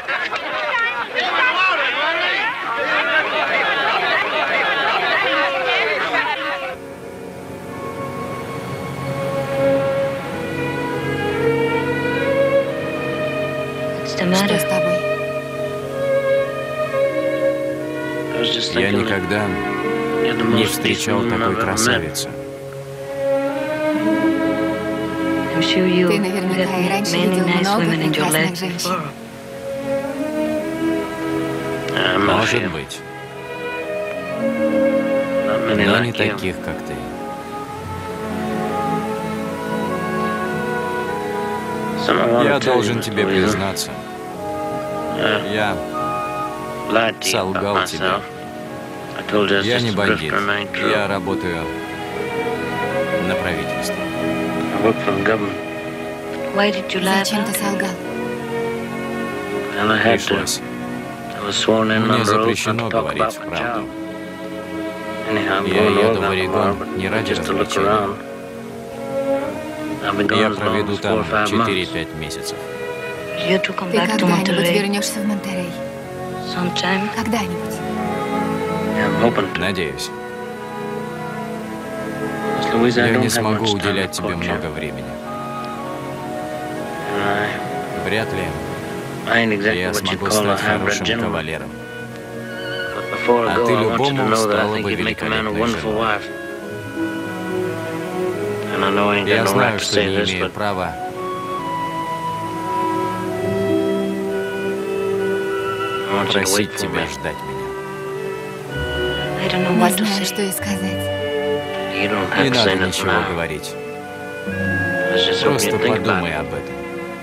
Что с тобой? Я никогда не встречал такой красавицы. Ты наверняка и раньше видел много прекрасных женщин. Может быть. Но не таких, как ты. Я должен тебе признаться. Я солгал тебе. Я не бандит. Я работаю на правительство. Зачем ты солгал? Пришлось. Мне запрещено говорить правду. Я еду в Орегон не ради развлечения. Я проведу там четыре-пять месяцев. Ты когда-нибудь вернешься в Монтерей? Когда-нибудь? Надеюсь. Я не смогу уделять тебе много времени. Вряд ли я смогу стать хорошим кавалером. А ты любому стала бы великолепной женой. Я знаю, что не имею права просить тебя ждать меня. Не знаю, что и сказать. Не надо ничего говорить. Просто подумай об этом.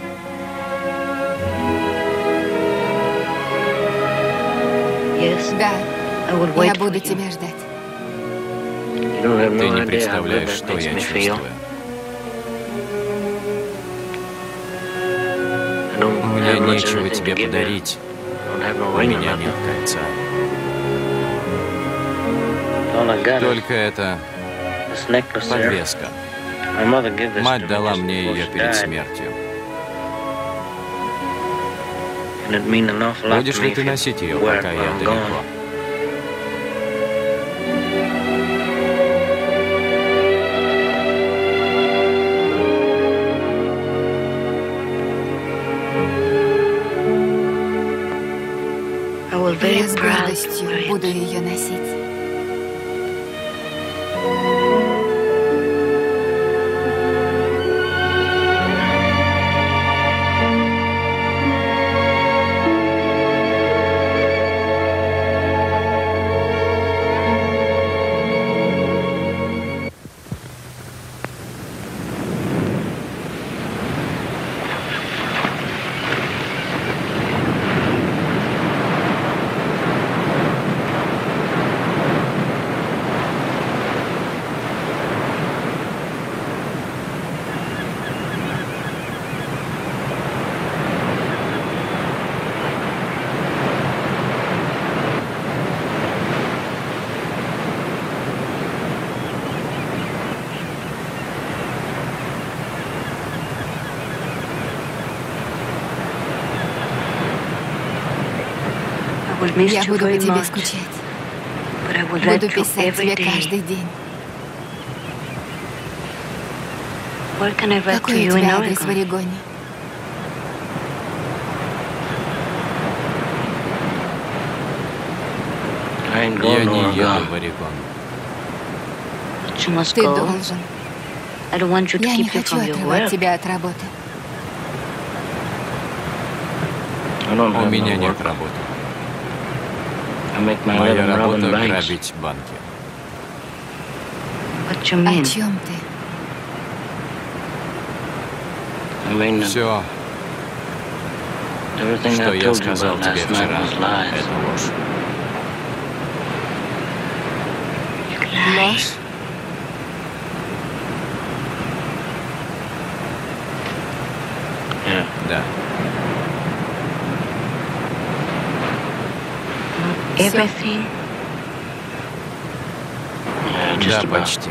Да, я буду тебя ждать. Ты не представляешь, что я чувствую. У меня нечего тебе подарить. У меня нет кольца. Только это подвеска. Мать дала мне ее перед смертью. Будешь ли ты носить ее, пока я далеко? Я с гордостью буду ее носить. Я буду по тебе скучать. Буду писать тебе каждый день. Какой у тебя адрес в Орегоне? Я не еду в Орегон. Ты должен. Я не хочу отрывать тебя от работы. У меня нет работы. Моя работа — грабить банки. О чем ты? Все, что я сказал тебе вчера, это ложь. Ложь? Да. Everything? Да, почти.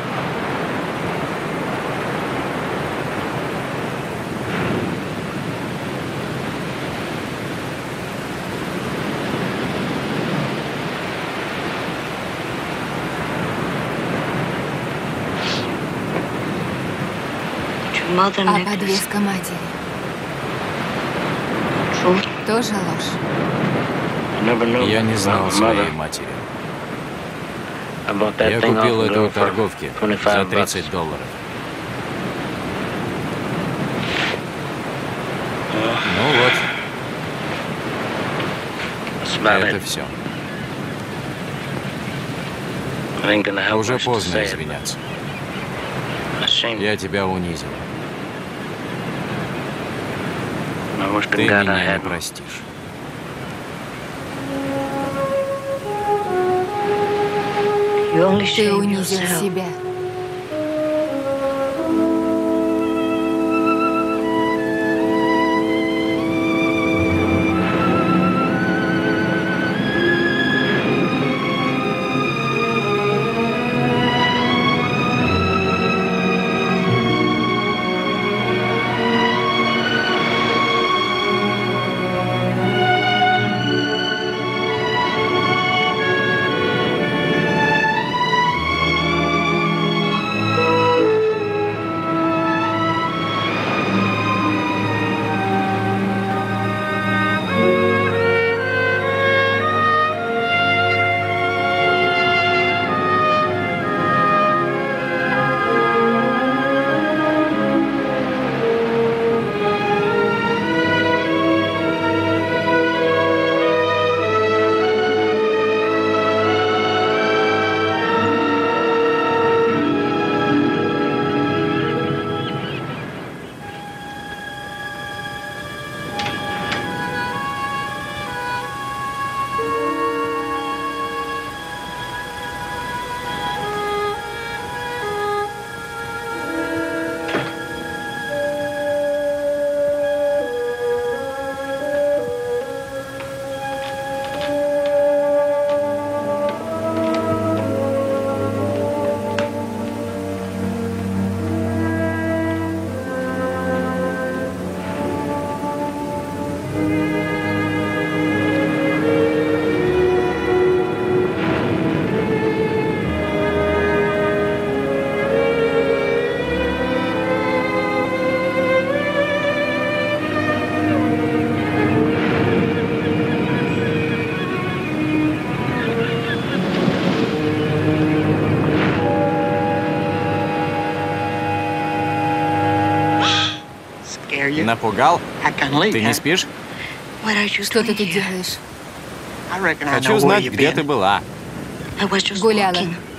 А подвеска матери? Тоже ложь? Я не знал своей матери. Я купил это у торговки за тридцать долларов. Ну вот. Это все. Уже поздно извиняться. Я тебя унизил. Ты меня не простишь. Ты унизил себя. Напугал? Ты не спишь? Что ты тут делаешь? Хочу знать, где ты была. Гуляла.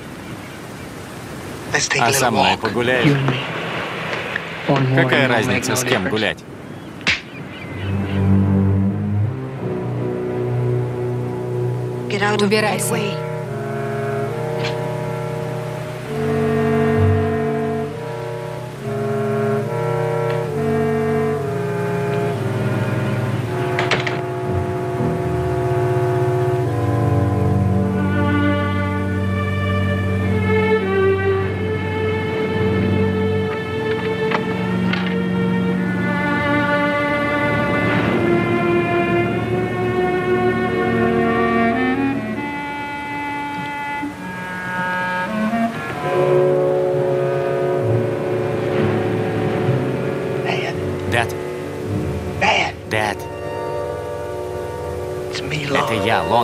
А со мной погуляешь? Какая разница, с кем гулять? Убирайся. Это я, Лон.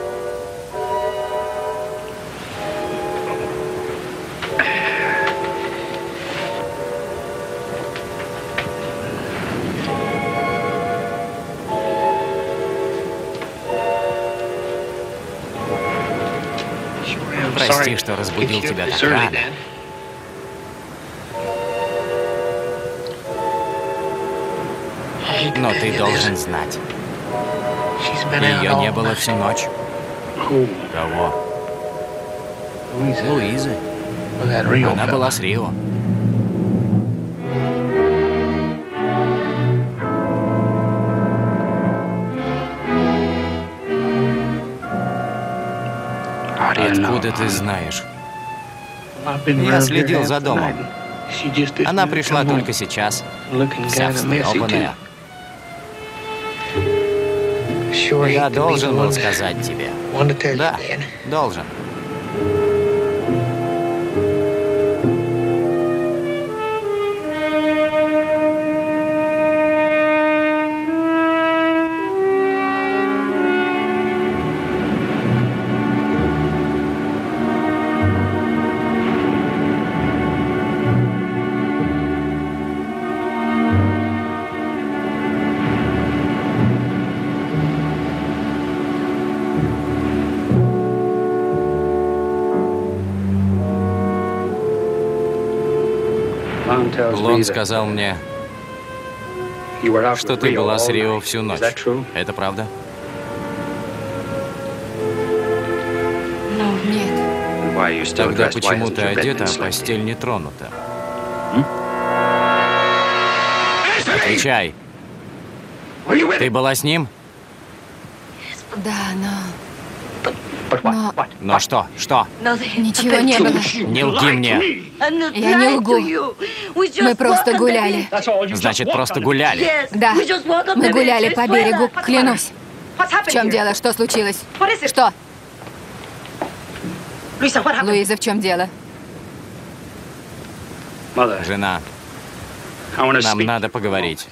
Прости, что разбудил тебя так рано. Но ты должен знать. Ее не было всю ночь. Кого? Луизы. Она была с Рио. Откуда ты знаешь? Я следил за домом. Она пришла только сейчас, вся встрепанная. Я должен был сказать тебе. Да, должен. Лон сказал мне, что ты была с Рио всю ночь. Это правда? Нет. Тогда почему ты одета, а постель не тронута? Отвечай. Ты была с ним? Да, но... Но... Но что? Что? Ничего не было. Не лги мне. Я не лгу. Мы просто гуляли. Значит, просто гуляли. Да, мы гуляли по берегу, клянусь. В чем дело? Что случилось? Что? Луиза, в чем дело? Жена, нам надо поговорить.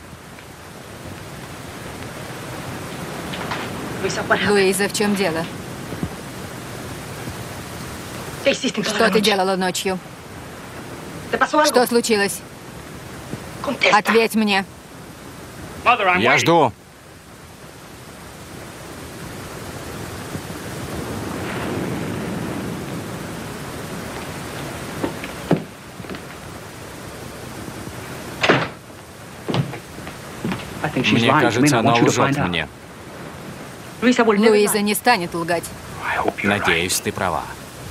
Луиза, в чем дело? Что ты делала ночью? Что случилось? Ответь мне. Я жду. Мне кажется, она лжет мне. Луиза не станет лгать. Надеюсь, ты права.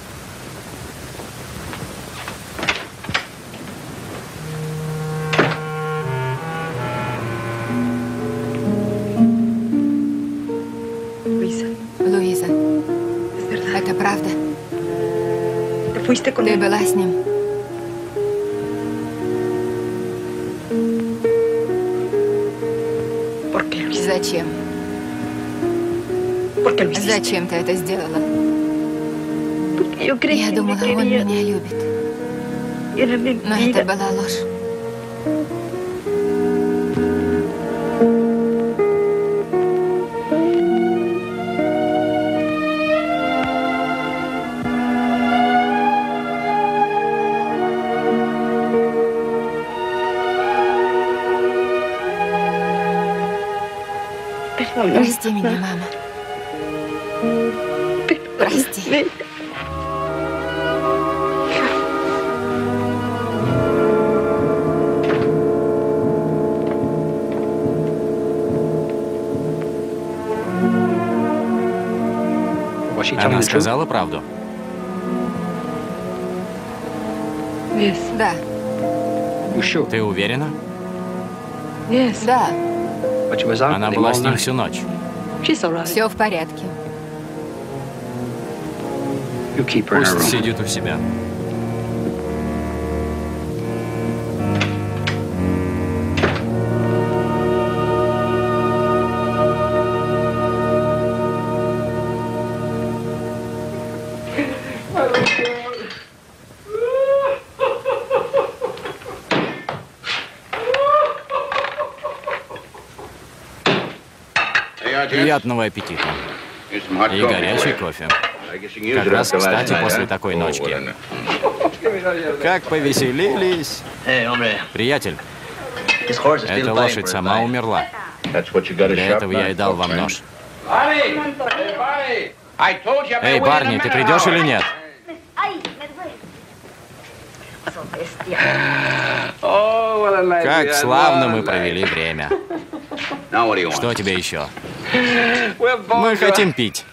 Луиза, это правда? Ты была с ним? Зачем? Зачем ты это сделала? Я думала, он меня любит. Но это была ложь. Прости меня, мама. Прости. Она сказала правду? Да. Ты уверена? Да. Она была с ним всю ночь. Все в порядке. Пусть сидит у себя. Приятного аппетита. И горячий кофе. Как раз кстати после такой ночки. Как повеселились. Приятель, эта лошадь сама умерла. Для этого я и дал вам нож. Эй, парни, ты придешь или нет? Как славно мы провели время. Что тебе еще? Мы хотим пить.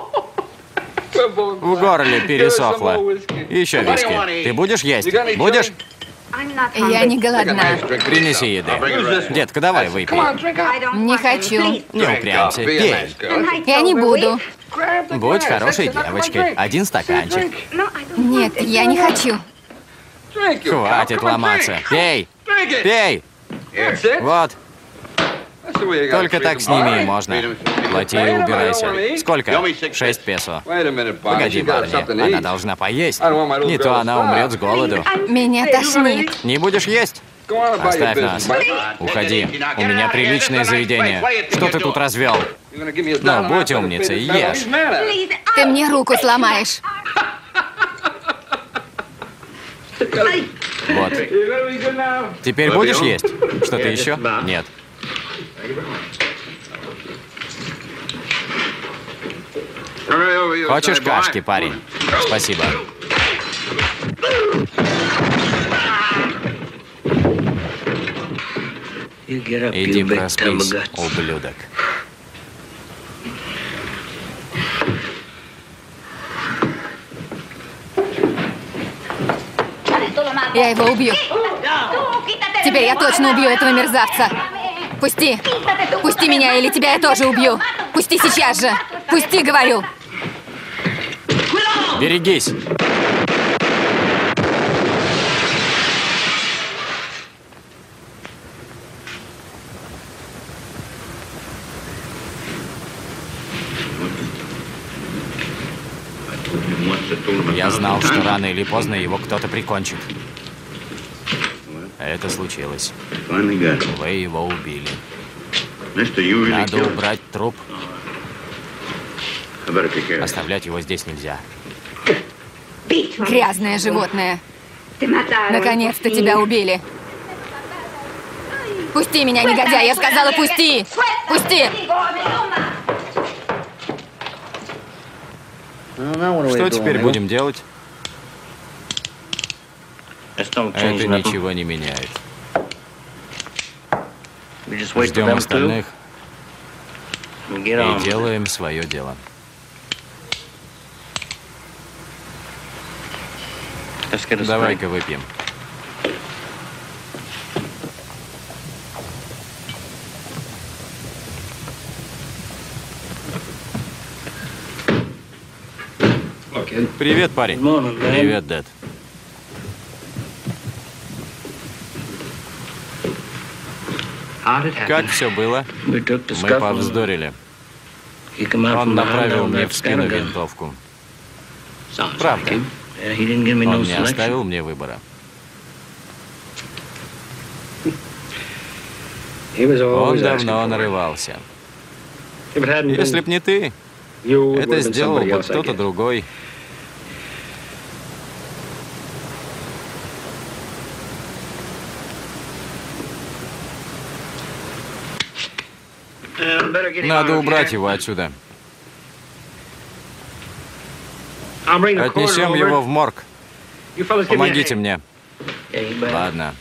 В горле пересохло. Еще виски. Ты будешь есть? Будешь? Я не голодна. Принеси еды. Детка, давай выпей. Не хочу. Не упрямься, пей. Я не буду. Будь хорошей девочкой. Один стаканчик. Нет, я не хочу. Хватит ломаться. Пей. Пей. Вот. Только так с ними и можно. Плати и убирайся. Сколько? Шесть песо. Погоди, Барни. Она должна поесть. Не то она умрет с голоду. Меня тошнит. Не будешь есть? Оставь нас. Уходи. У меня приличное заведение. Что ты тут развел? Ну, будь умницей, ешь. Ты мне руку сломаешь. Вот. Теперь будешь есть? Что-то еще? Нет. Хочешь кашки, парень? Спасибо. Иди проспись, ублюдок. Я его убью. Теперь я точно убью этого мерзавца. Пусти. Пусти меня, или тебя я тоже убью. Пусти сейчас же. Пусти, говорю. Берегись. Я знал, что рано или поздно его кто-то прикончит. Это случилось. Вы его убили. Надо убрать труп. Оставлять его здесь нельзя. Грязное животное. Наконец-то тебя убили. Пусти меня, негодяй! Я сказала, пусти! Пусти! Что теперь будем делать? Это ничего не меняет. Ждем остальных и делаем свое дело. Давай-ка выпьем. Привет, парень. Привет, Дэд. Как все было? Мы повздорили. Он направил мне в спину винтовку. Правда. Он не оставил мне выбора. Он давно нарывался. Если б не ты, это сделал бы кто-то другой. Надо убрать его отсюда. Отнесем его в морг. Помогите мне. Ладно.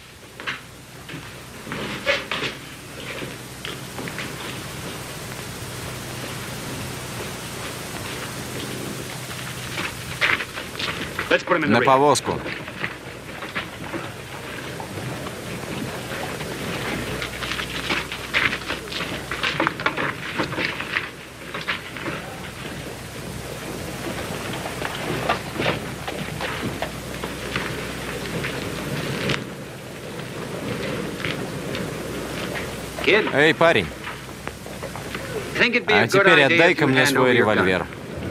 На повозку. Эй, парень. А теперь отдай-ка мне свой револьвер.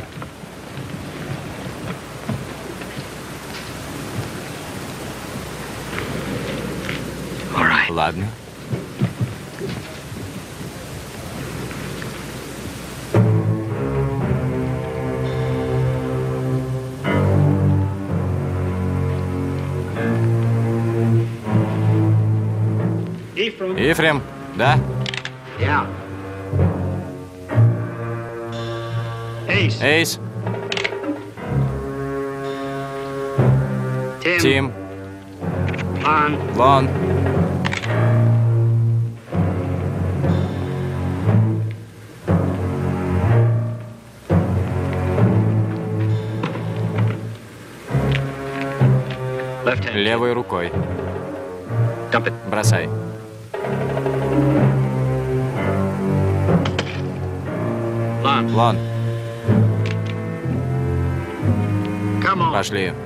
Ладно. Ефрем, да? Эйс. Тим. Лон. Левой рукой. Бросай. Лон. Пошли.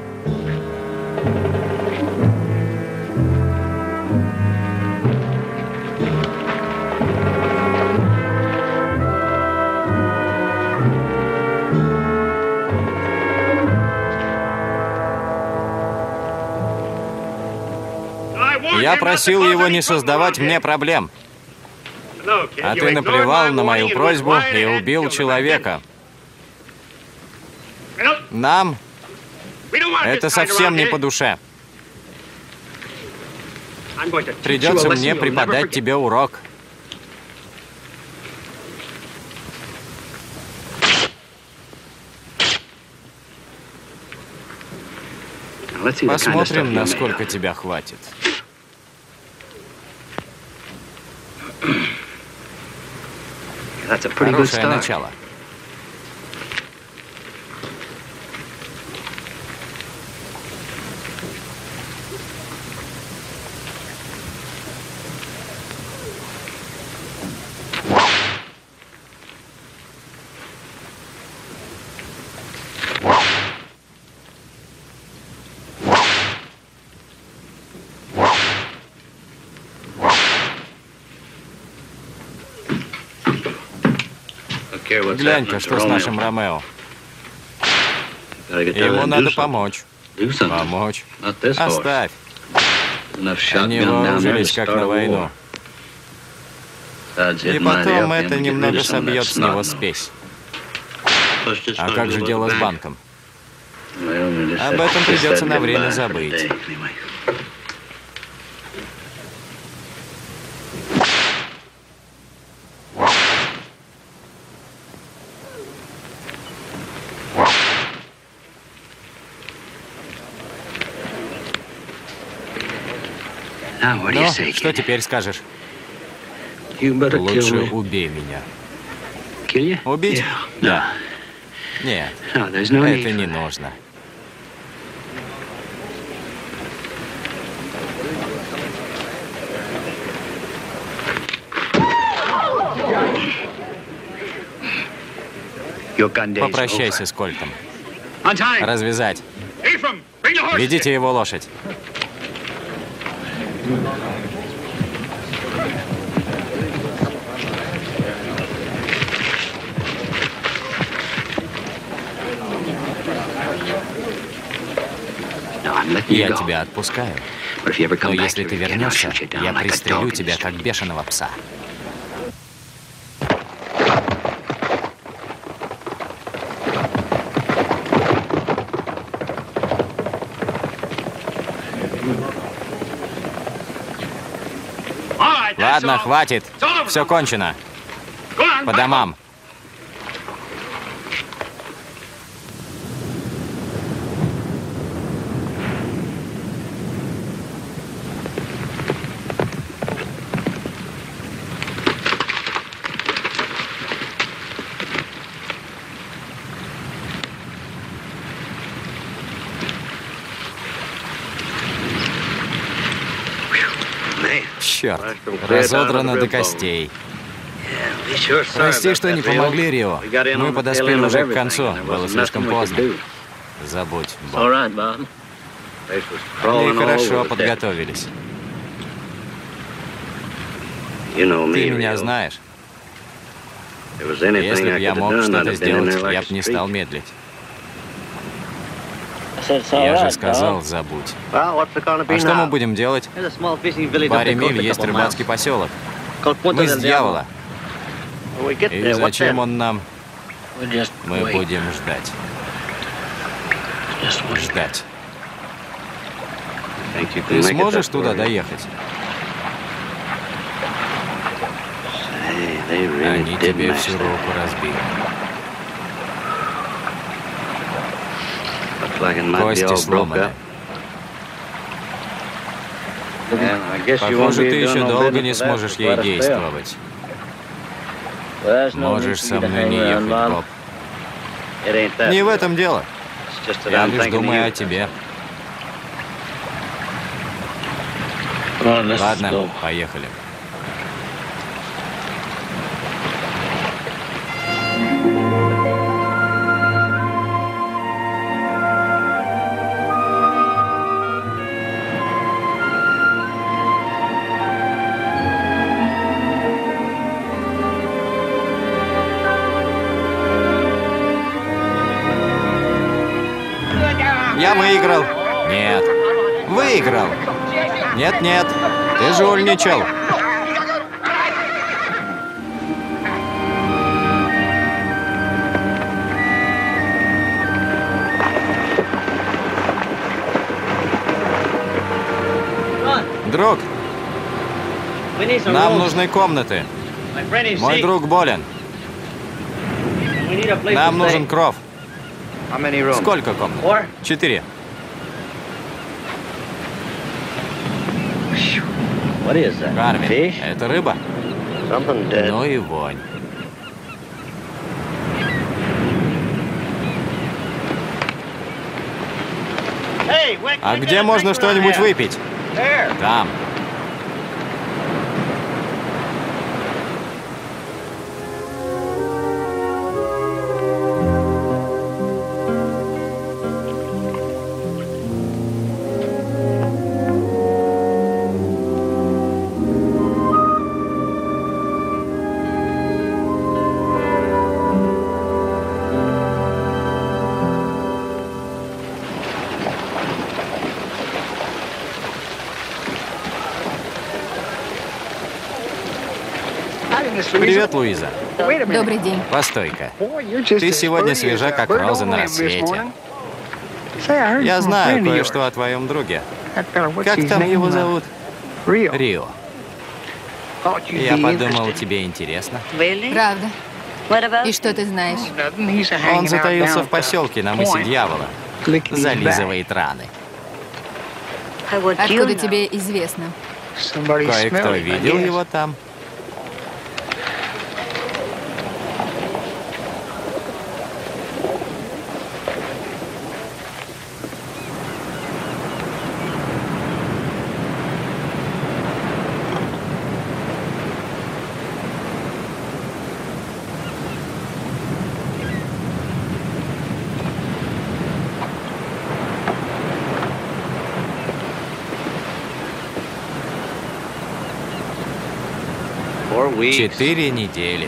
Я просил его не создавать мне проблем. А ты наплевал на мою просьбу и убил человека. Нам это совсем не по душе. Придется мне преподать тебе урок. Посмотрим, насколько тебя хватит. Хорошее начало. Глянь-ка, что с нашим Ромео. Ему надо помочь. Помочь. Оставь. Они вооружились, как на войну. И потом это немного собьет с него спесь. А как же дело с банком? Об этом придется на время забыть. Ну, что теперь скажешь? Лучше убей меня. Убить? Да. Нет, это не нужно. Попрощайся с Кольтом. Развязать. Ведите его лошадь. Я тебя отпускаю. Но если ты вернешься, я пристрелю тебя, как бешеного пса. Ладно, хватит. Все кончено. По домам. Черт, разодрано до костей. Прости, что не помогли, Рио. Мы подоспели уже к концу. Было слишком поздно. Забудь, Боб. И хорошо подготовились. Ты меня знаешь. Если бы я мог что-то сделать, я бы не стал медлить. Я же сказал, забудь. А что мы будем делать? В паре миль есть рыбацкий поселок. Мы с дьявола. И зачем он нам? Мы будем ждать. Ждать. Ты сможешь туда доехать? Они тебе всю руку разбили. Кости сломаны. Похоже, ты еще долго не сможешь ей действовать. Можешь со мной не ехать, Боб. Не в этом дело. Я лишь думаю о тебе. Ладно, поехали. Я выиграл. Нет. Выиграл. Нет-нет. Ты жульничал. Друг, нам нужны комнаты. Мой друг болен. Нам нужен кров. Сколько комнат? Четыре. Карми, это рыба? Ну и вонь. А где можно что-нибудь выпить? Там. Привет, Луиза. Добрый день. Постой-ка. Ты сегодня свежа, как роза на рассвете. Я знаю кое-что о твоем друге. Как там его зовут? Рио. Я подумал, тебе интересно. Правда? И что ты знаешь? Он затаился в поселке на мысе Дьявола. Зализывает раны. Откуда тебе известно? Кое-кто видел его там. Четыре недели.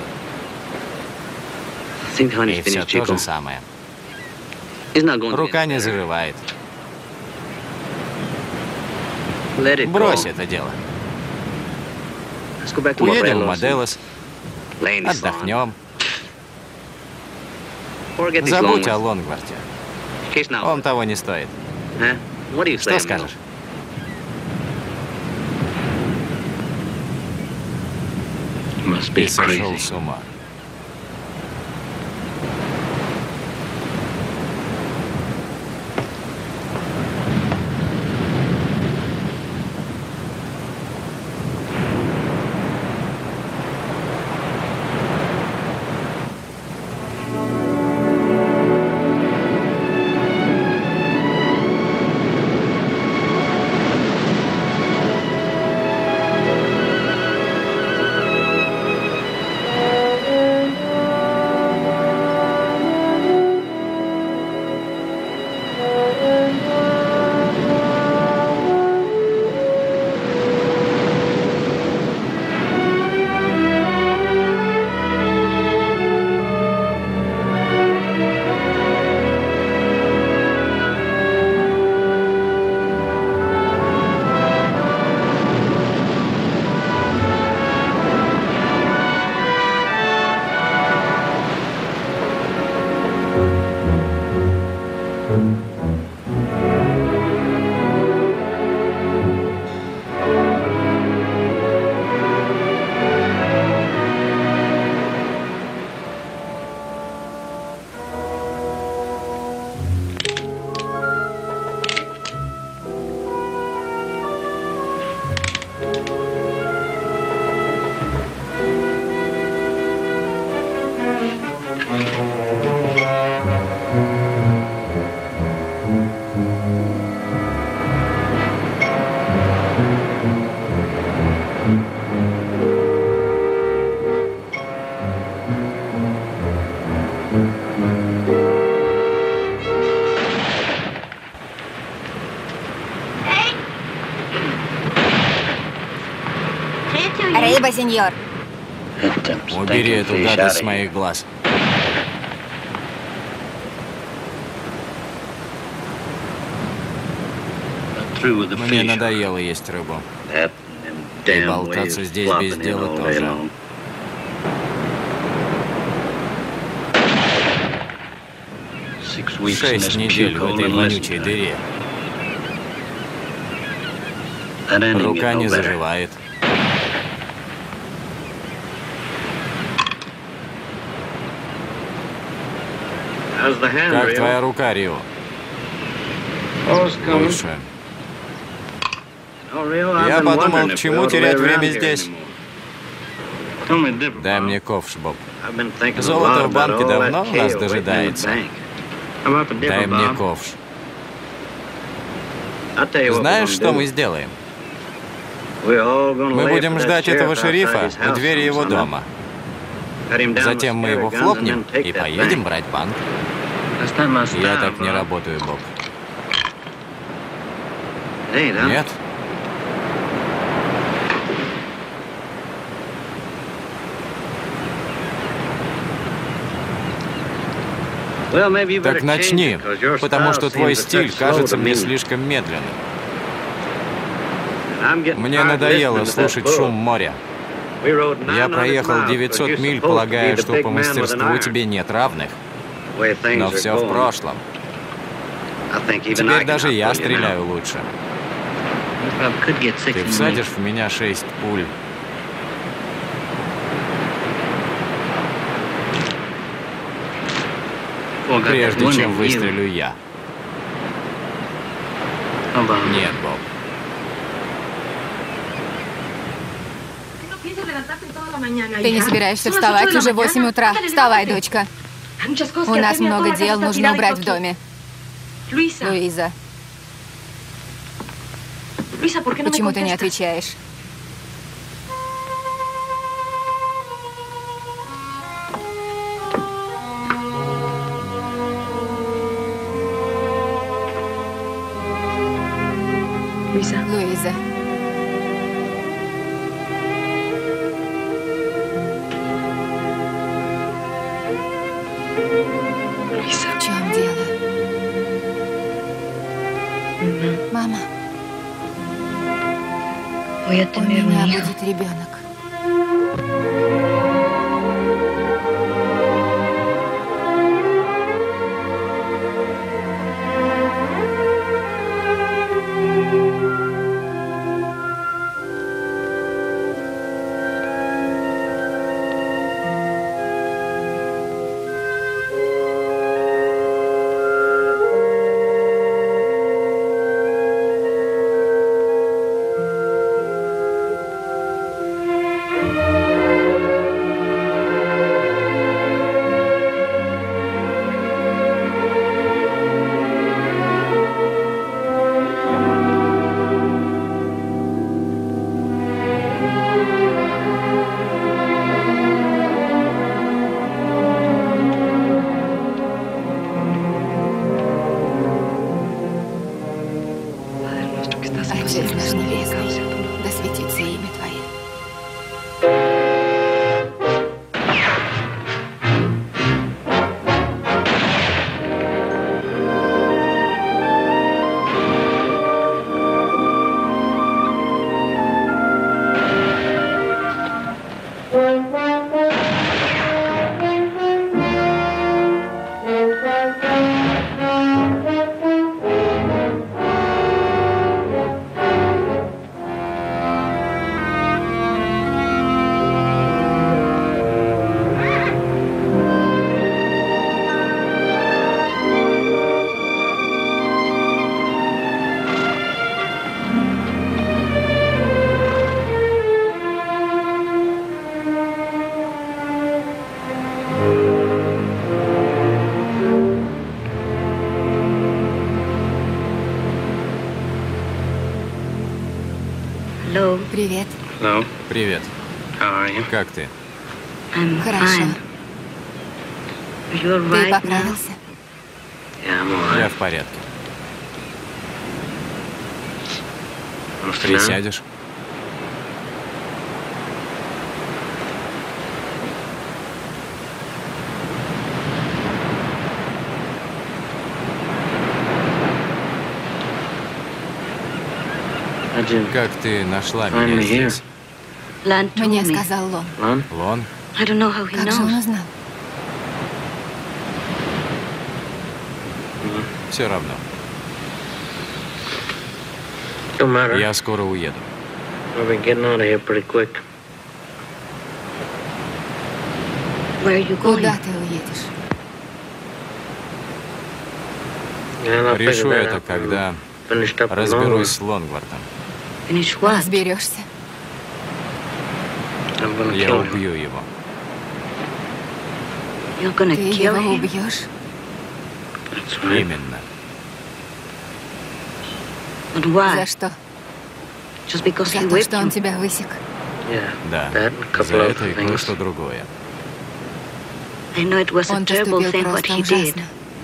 И все то же самое. Рука не заживает. Брось это дело. Уедем в Моделос, отдохнем. Забудь о Лонгварте. Он того не стоит. Что скажешь? Ты сошел с ума. Рыба, сеньор. Убери эту гадость с моих глаз. Мне надоело есть рыбу. И болтаться здесь без дела тоже. Шесть недель в этой вонючей дыре. Рука не заживает. Как твоя рука, Рио? Лучше. Я подумал, к чему терять время здесь? Дай мне ковш, Боб. Золото в банке давно нас дожидается. Дай мне ковш. Знаешь, что мы сделаем? Мы будем ждать этого шерифа у двери его дома. Затем мы его хлопнем и поедем брать банк. Я так не работаю, Боб. Нет? Так начни, потому что твой стиль кажется мне слишком медленным. Мне надоело слушать шум моря. Я проехал девятьсот миль, полагая, что по мастерству тебе нет равных. Но все в прошлом. Теперь даже я стреляю лучше. Ты всадишь в меня шесть пуль. Прежде чем выстрелю я. Нет, Боб. Ты не собираешься вставать? Уже восемь утра. Вставай, дочка. У нас много дел, нужно убрать в доме. Луиза. Почему ты не отвечаешь? Луиза. В чем дело? Мама. У меня будет ребенок. Отец наш небесный, да светится имя Твое. Привет. Hello. Привет. Как ты? Хорошо. Ты поправился? Я в порядке. Присядешь? Как ты нашла меня здесь? Мне сказал Лон. Лон? Как же он узнал? Все равно. Я скоро уеду. Куда ты уедешь? Решу это, когда разберусь с Лонгвортом. Разберешься. Я убью его. Ты его убьешь? Именно. За что? За то, что он тебя высек. Да, за это и кое-что другое. Он поступил просто ужасно.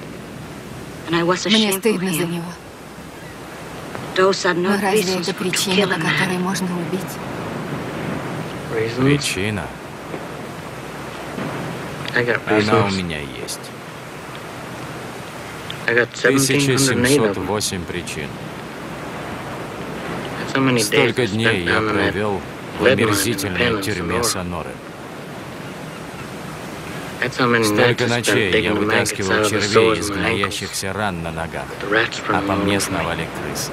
Мне стыдно за него. Но разве это причина, по которой можно убить? Причина? Она у меня есть. тысяча семьсот восемь причин. Столько дней я провел в омерзительной тюрьме Соноры. Столько ночей я вытаскивал червей из гноящихся ран на ногах, а по мне сновали крысы.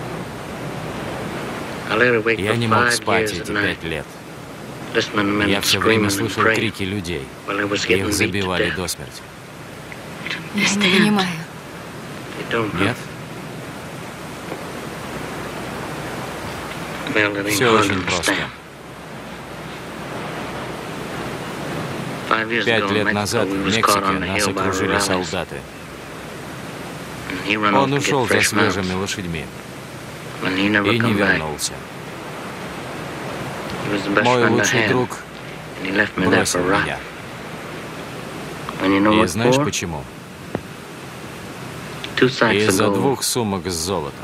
Я не мог спать эти пять лет. Я все время слышал крики людей. Их забивали до смерти. Я не понимаю. Нет? Все очень просто. Пять лет назад в Мексике нас окружили солдаты. Он ушел за свежими лошадьми и не вернулся. Мой лучший друг бросил меня. И знаешь почему? Из-за двух сумок с золотом.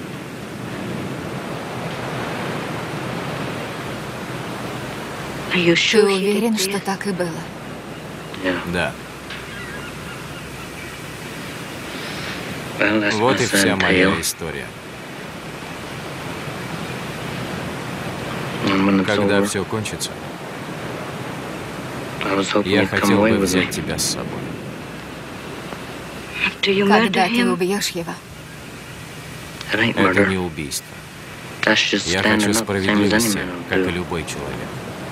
Ты уверен, что так и было? Да. Вот и вся моя история. Когда все кончится, я хотел бы взять тебя с собой. Когда ты убьешь его? Это не убийство. Я хочу справедливости, как и любой человек.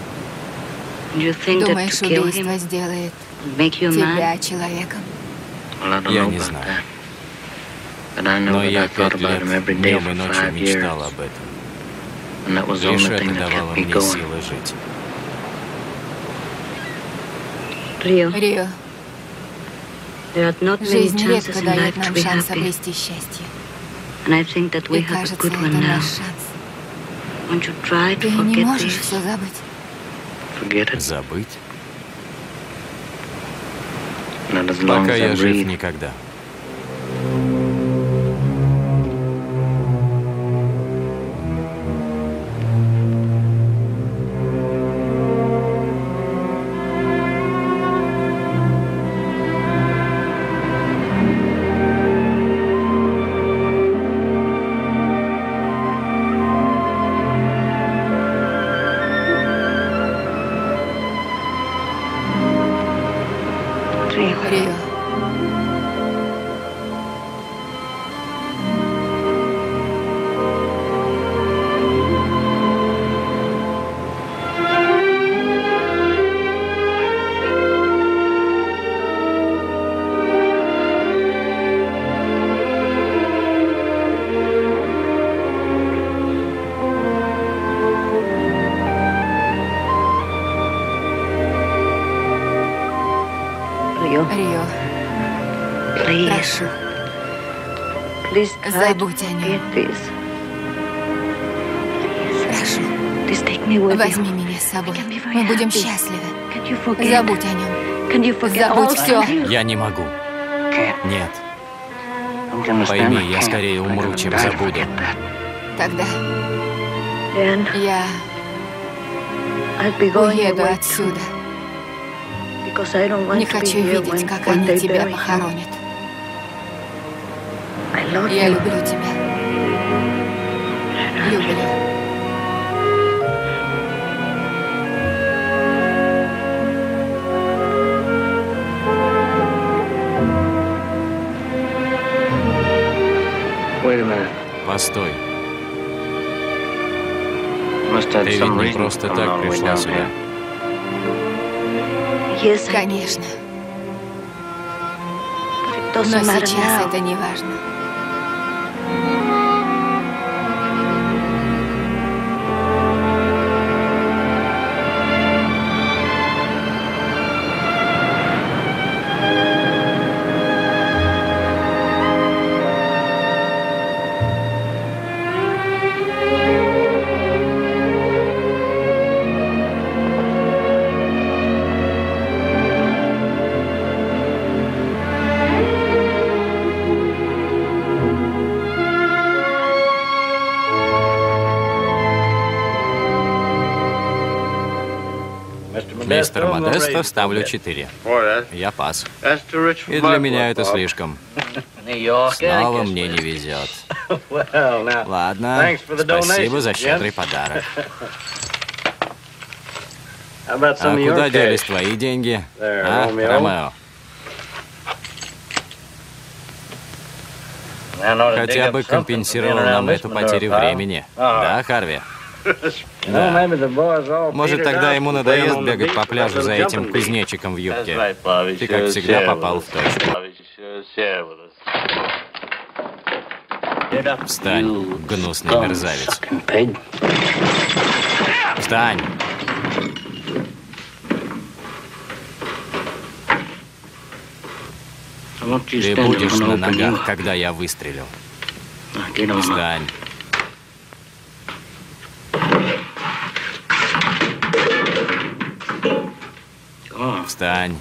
Думаешь, убийство сделает тебя человеком? Я не знаю. Но я пять лет днем и ночью мечтал об этом. Лишь это давало мне силы жить. Рио, жизнь редко дает нам шанс обрести счастье. И кажется, это наш шанс. Ты не можешь все забыть. Забыть? Пока я жив, никогда. Рио. Рио, прошу, забудь о нем. Прошу, возьми меня с собой. Мы будем счастливы. Забудь о нем. Забудь все. Я не могу. Нет. Пойми, я скорее умру, чем забуду. Тогда я уеду отсюда. Не хочу видеть, как они тебя похоронят. Я люблю тебя. Люблю. Постой. Ты ведь не просто так пришла сюда. Конечно. Но сейчас это не важно. Мистер Модесто, ставлю четыре. Я пас. И для меня это слишком. Снова мне не везет. Ладно, спасибо за щедрый подарок. А куда делись твои деньги, а, Ромео? Хотя бы компенсировал нам эту потерю времени. Да, Харви? Да. Может, тогда ему надоест бегать по пляжу за этим кузнечиком в юбке. Ты, как всегда, попал в точку. Встань, гнусный мерзавец. Встань. Ты будешь на ногах, когда я выстрелю. Встань. Встань.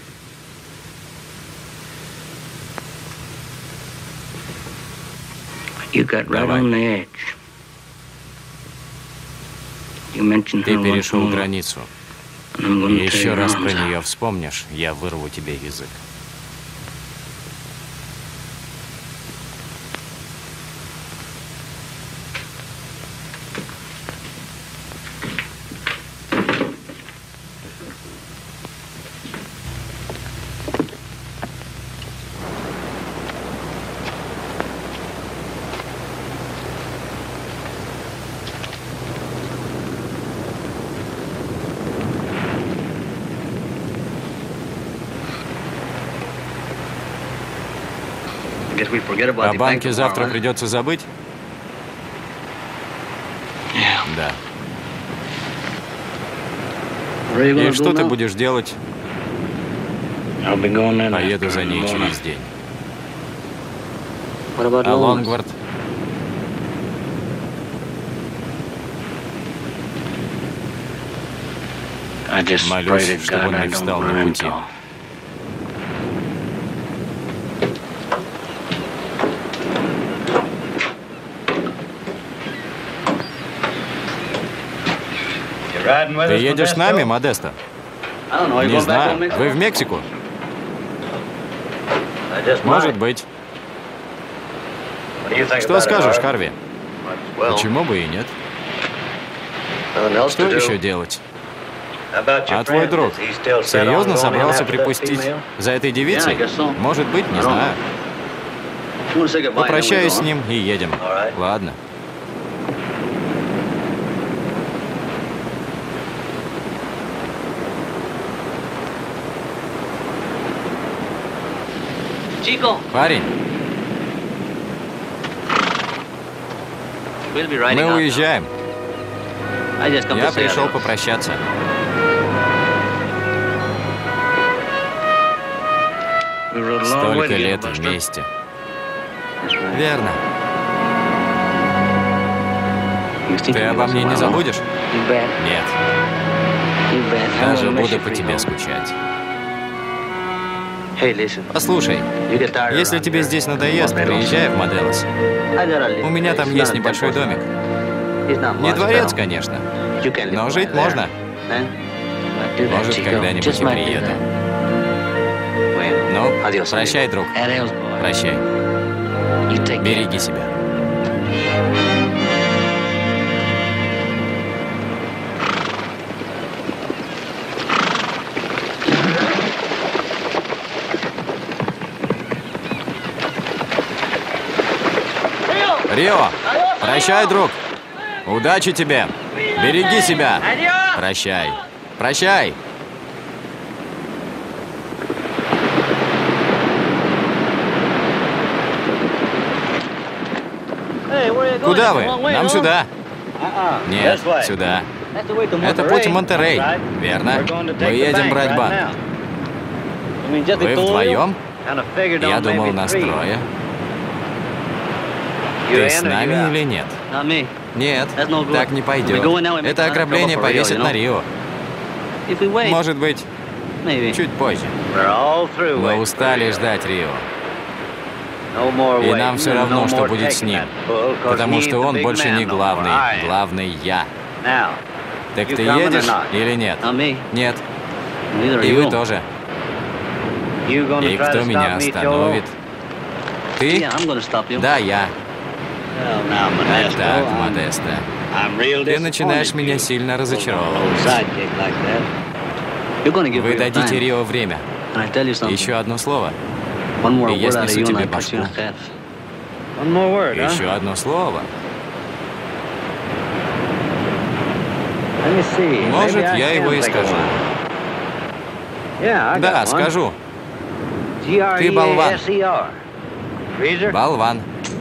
Давай. Ты перешел границу. И еще раз про нее вспомнишь, я вырву тебе язык. О банке завтра придется забыть? Да. И что ты будешь делать? Поеду за ней через день. А Лонгвард? Молюсь, чтобы он не встал на пути. Ты едешь с нами, Модесто? Не знаю. Вы в Мексику? Может быть. Что скажешь, Харви? Почему бы и нет? Что еще делать? А твой друг серьезно собрался припустить за этой девицей? Может быть, не знаю. Попрощаюсь с ним и едем. Ладно. Парень, мы уезжаем. Я пришел попрощаться. Столько лет вместе. Верно. Ты обо мне не забудешь? Нет. Даже буду по тебе скучать. Послушай, если тебе здесь надоест, приезжай в Моделос. У меня там есть небольшой домик. Не дворец, конечно, но жить можно. Может, когда-нибудь и приеду. Ну, прощай, друг. Прощай. Береги себя. Рио, прощай, друг. Удачи тебе. Береги себя. Прощай. Прощай. Куда вы? Нам сюда. Нет, сюда. Это путь в Монтеррей, верно? Мы едем брать банк. Вы вдвоем? Я думал, нас трое. Ты с нами или нет? Нет, так не пойдет. Это ограбление повесит на Рио. Может быть, чуть позже. Мы устали ждать Рио. И нам все равно, что будет с ним. Потому что он больше не главный. Главный я. Так ты едешь или нет? Нет. И вы тоже. И кто меня остановит? Ты? Да, я. Вот так, Модеста. Ты начинаешь меня сильно разочаровывать. Вы дадите Рио время. Еще одно слово, и я снесу тебе башку. Еще одно слово. Может, я его и скажу. Да, скажу. Ты болван. Болван.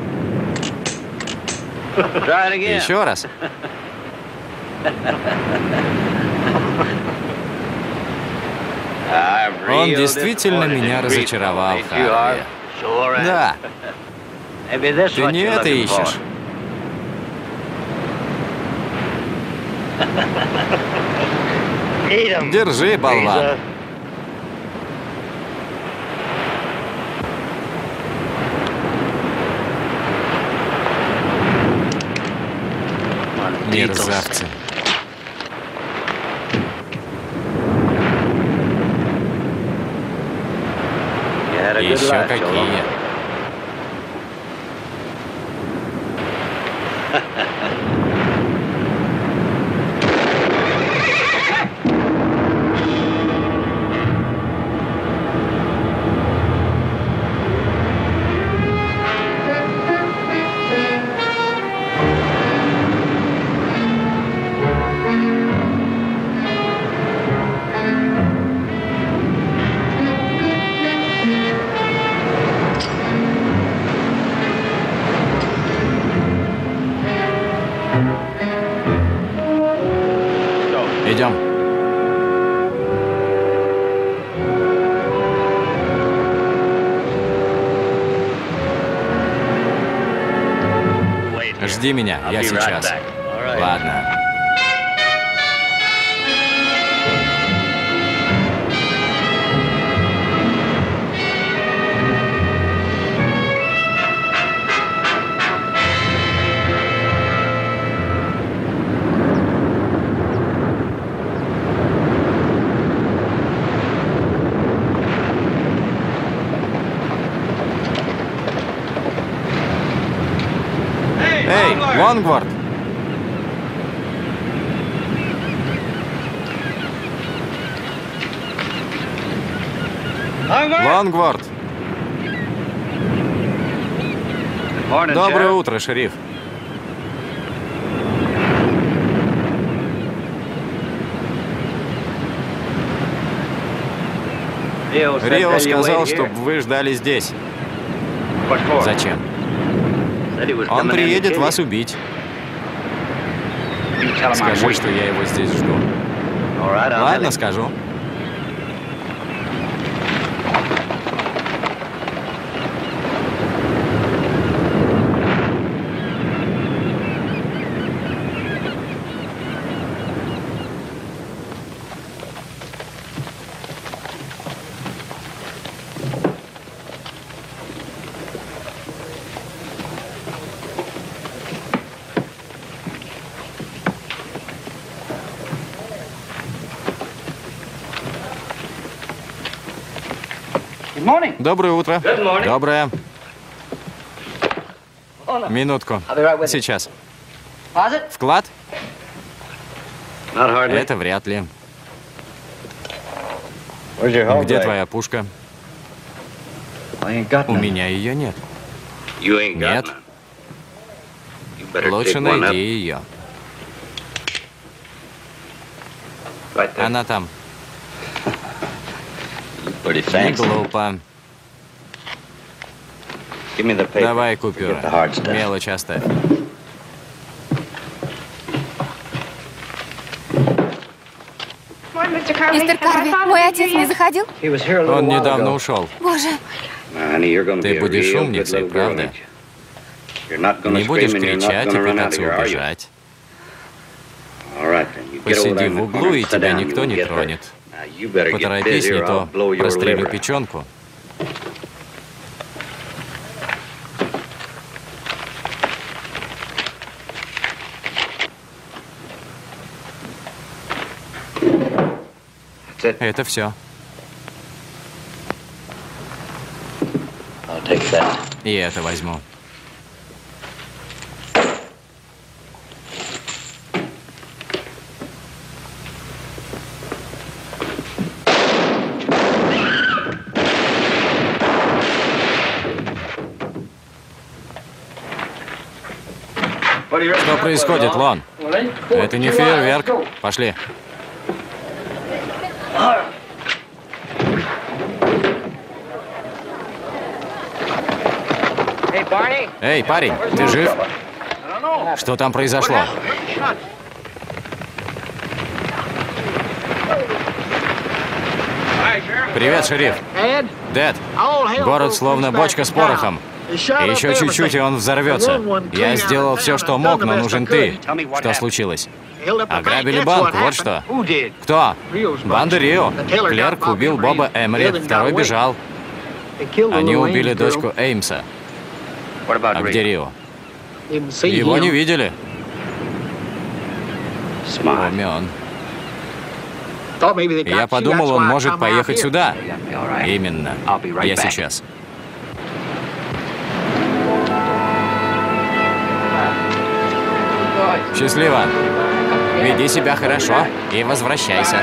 Еще раз. Он действительно меня разочаровал, Харви. Да. Ты не это ищешь. Держи, болван. Мерзавцы. Еще какие. Идем. Жди меня, я сейчас. Ладно. Эй, Лонгворд! Лонгворд! Доброе утро, шериф. Рио сказал, чтобы вы ждали здесь. Зачем? Он приедет вас убить. Скажи, что я его здесь жду. Ладно, скажу. Доброе утро. Доброе. Минутку. Сейчас. Вклад? Это вряд ли. Где твоя пушка? У меня ее нет. Нет. Лучше найди ее. Она там. Не глупо. Давай купюры. Мелочь оставь. Мистер Карви, мой отец не заходил? Он недавно ушел. Боже. Ты будешь умницей, правда? Не будешь кричать и пытаться убежать. Посиди в углу, и тебя никто не тронет. Поторопись, не то прострелю печенку. Это все. И это возьму. Что происходит, Лон? Это не фейерверк. Пошли. Эй, парень, ты жив? Что там произошло? Привет, шериф. Дэд, город словно бочка с порохом. Еще чуть-чуть, и он взорвется. Я сделал все, что мог, но нужен ты. Что случилось? Ограбили банк, вот что. Кто? Банда Рио. Клерк убил Боба Эмери, второй бежал. Они убили дочку Эймса. А где Рио? Его не видели. Умен. Я подумал, он может поехать сюда. Именно. Я сейчас. Счастливо. Веди себя хорошо и возвращайся.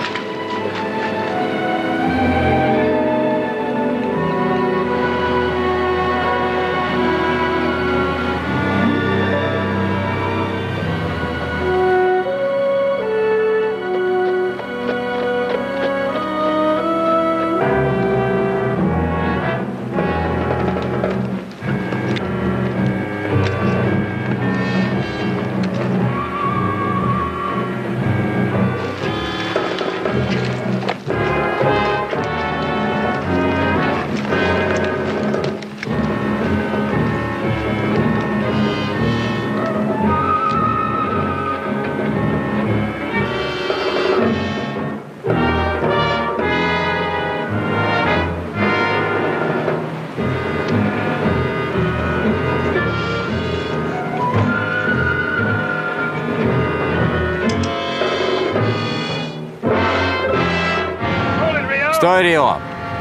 Стой, Рио!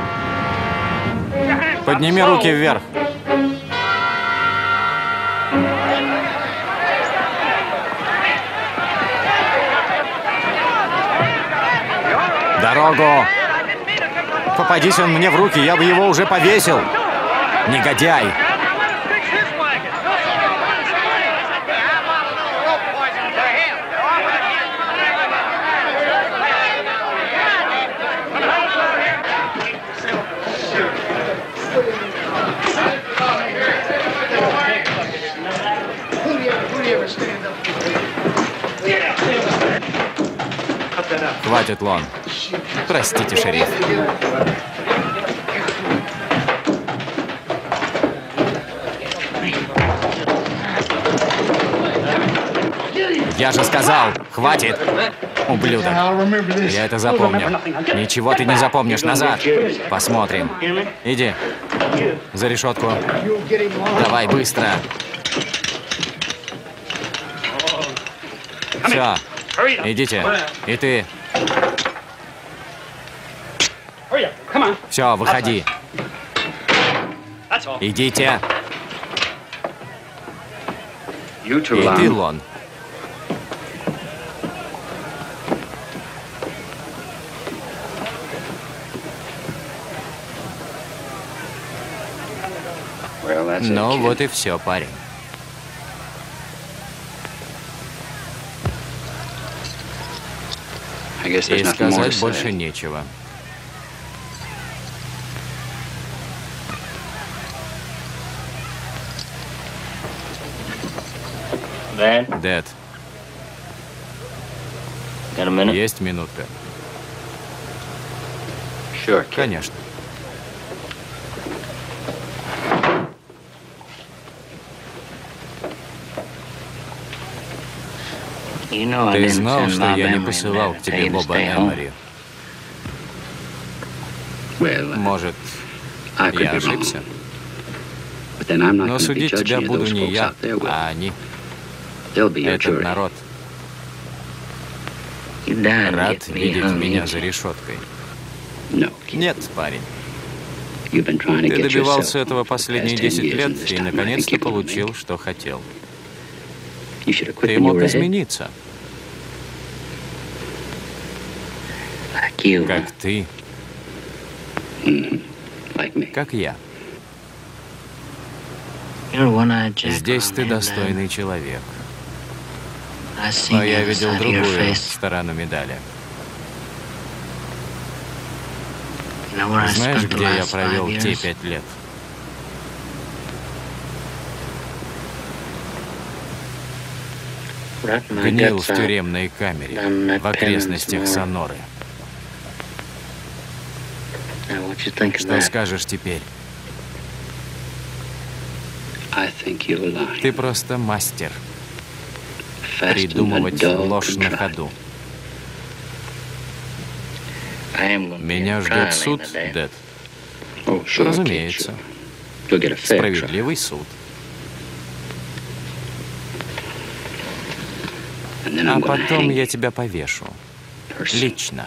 Подними руки вверх. Дорогу! Попадись он мне в руки, я бы его уже повесил. Негодяй! Хватит, Лон. Простите, шериф. Я же сказал, хватит. Ублюдок. Я это запомню. Ничего ты не запомнишь. Назад. Посмотрим. Иди. За решетку. Давай, быстро. Все. Идите. И ты. Все, выходи. Идите. И ты, Лон. Ну вот и все, парень. И сказать больше нечего. Дэд. Есть минутка? Конечно. Ты знал, что я не посылал к тебе Боба Эмери? Может, я ошибся? Но судить тебя буду не я, а они. Этот народ. Рад видеть меня за решеткой. Нет, парень. Ты добивался этого последние десять лет и наконец-то получил, что хотел. Ты мог измениться. Как ты. Как я. Здесь ты достойный человек. Но я видел другую сторону медали. Знаешь, где я провел те пять лет? Гнил в тюремной камере в окрестностях Соноры. Что скажешь теперь? Ты просто мастер придумывать ложь на ходу. Меня ждет суд, Дэд. Разумеется. Справедливый суд. А потом я тебя повешу. Лично.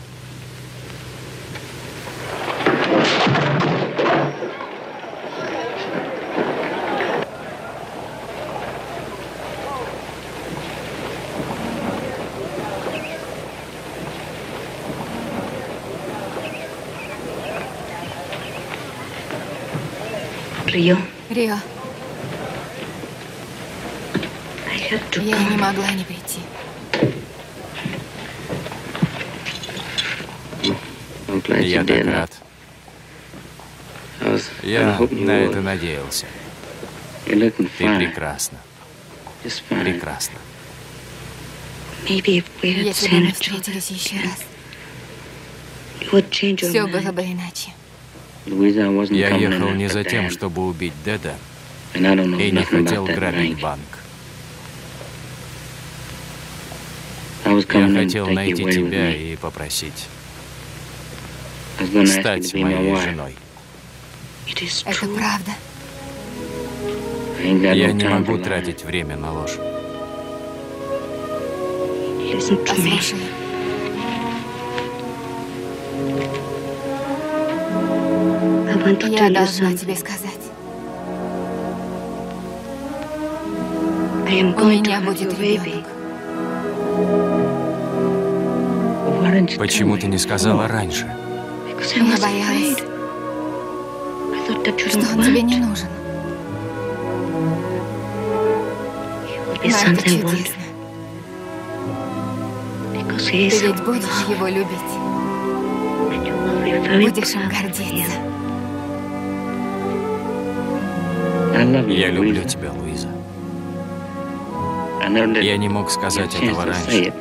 Рио. Рио. Я не могла не прийти. Я так рад. Я на это надеялся. Ты прекрасна. Прекрасно. Если бы мы встретились еще раз, все было бы иначе. Я ехал не за тем, чтобы убить Дэда, и не хотел грабить банк. Я хотел найти тебя и попросить стать моей женой. Это правда. Я не могу тратить время на ложь. Послушай. Я должна тебе сказать. У меня будет ребенок. Почему ты не сказала раньше? Я боялась, что он тебе не нужен. Но это чудесно. Ты ведь будешь его любить. Будешь им гордиться. Я люблю тебя, Луиза. Я не мог сказать этого раньше.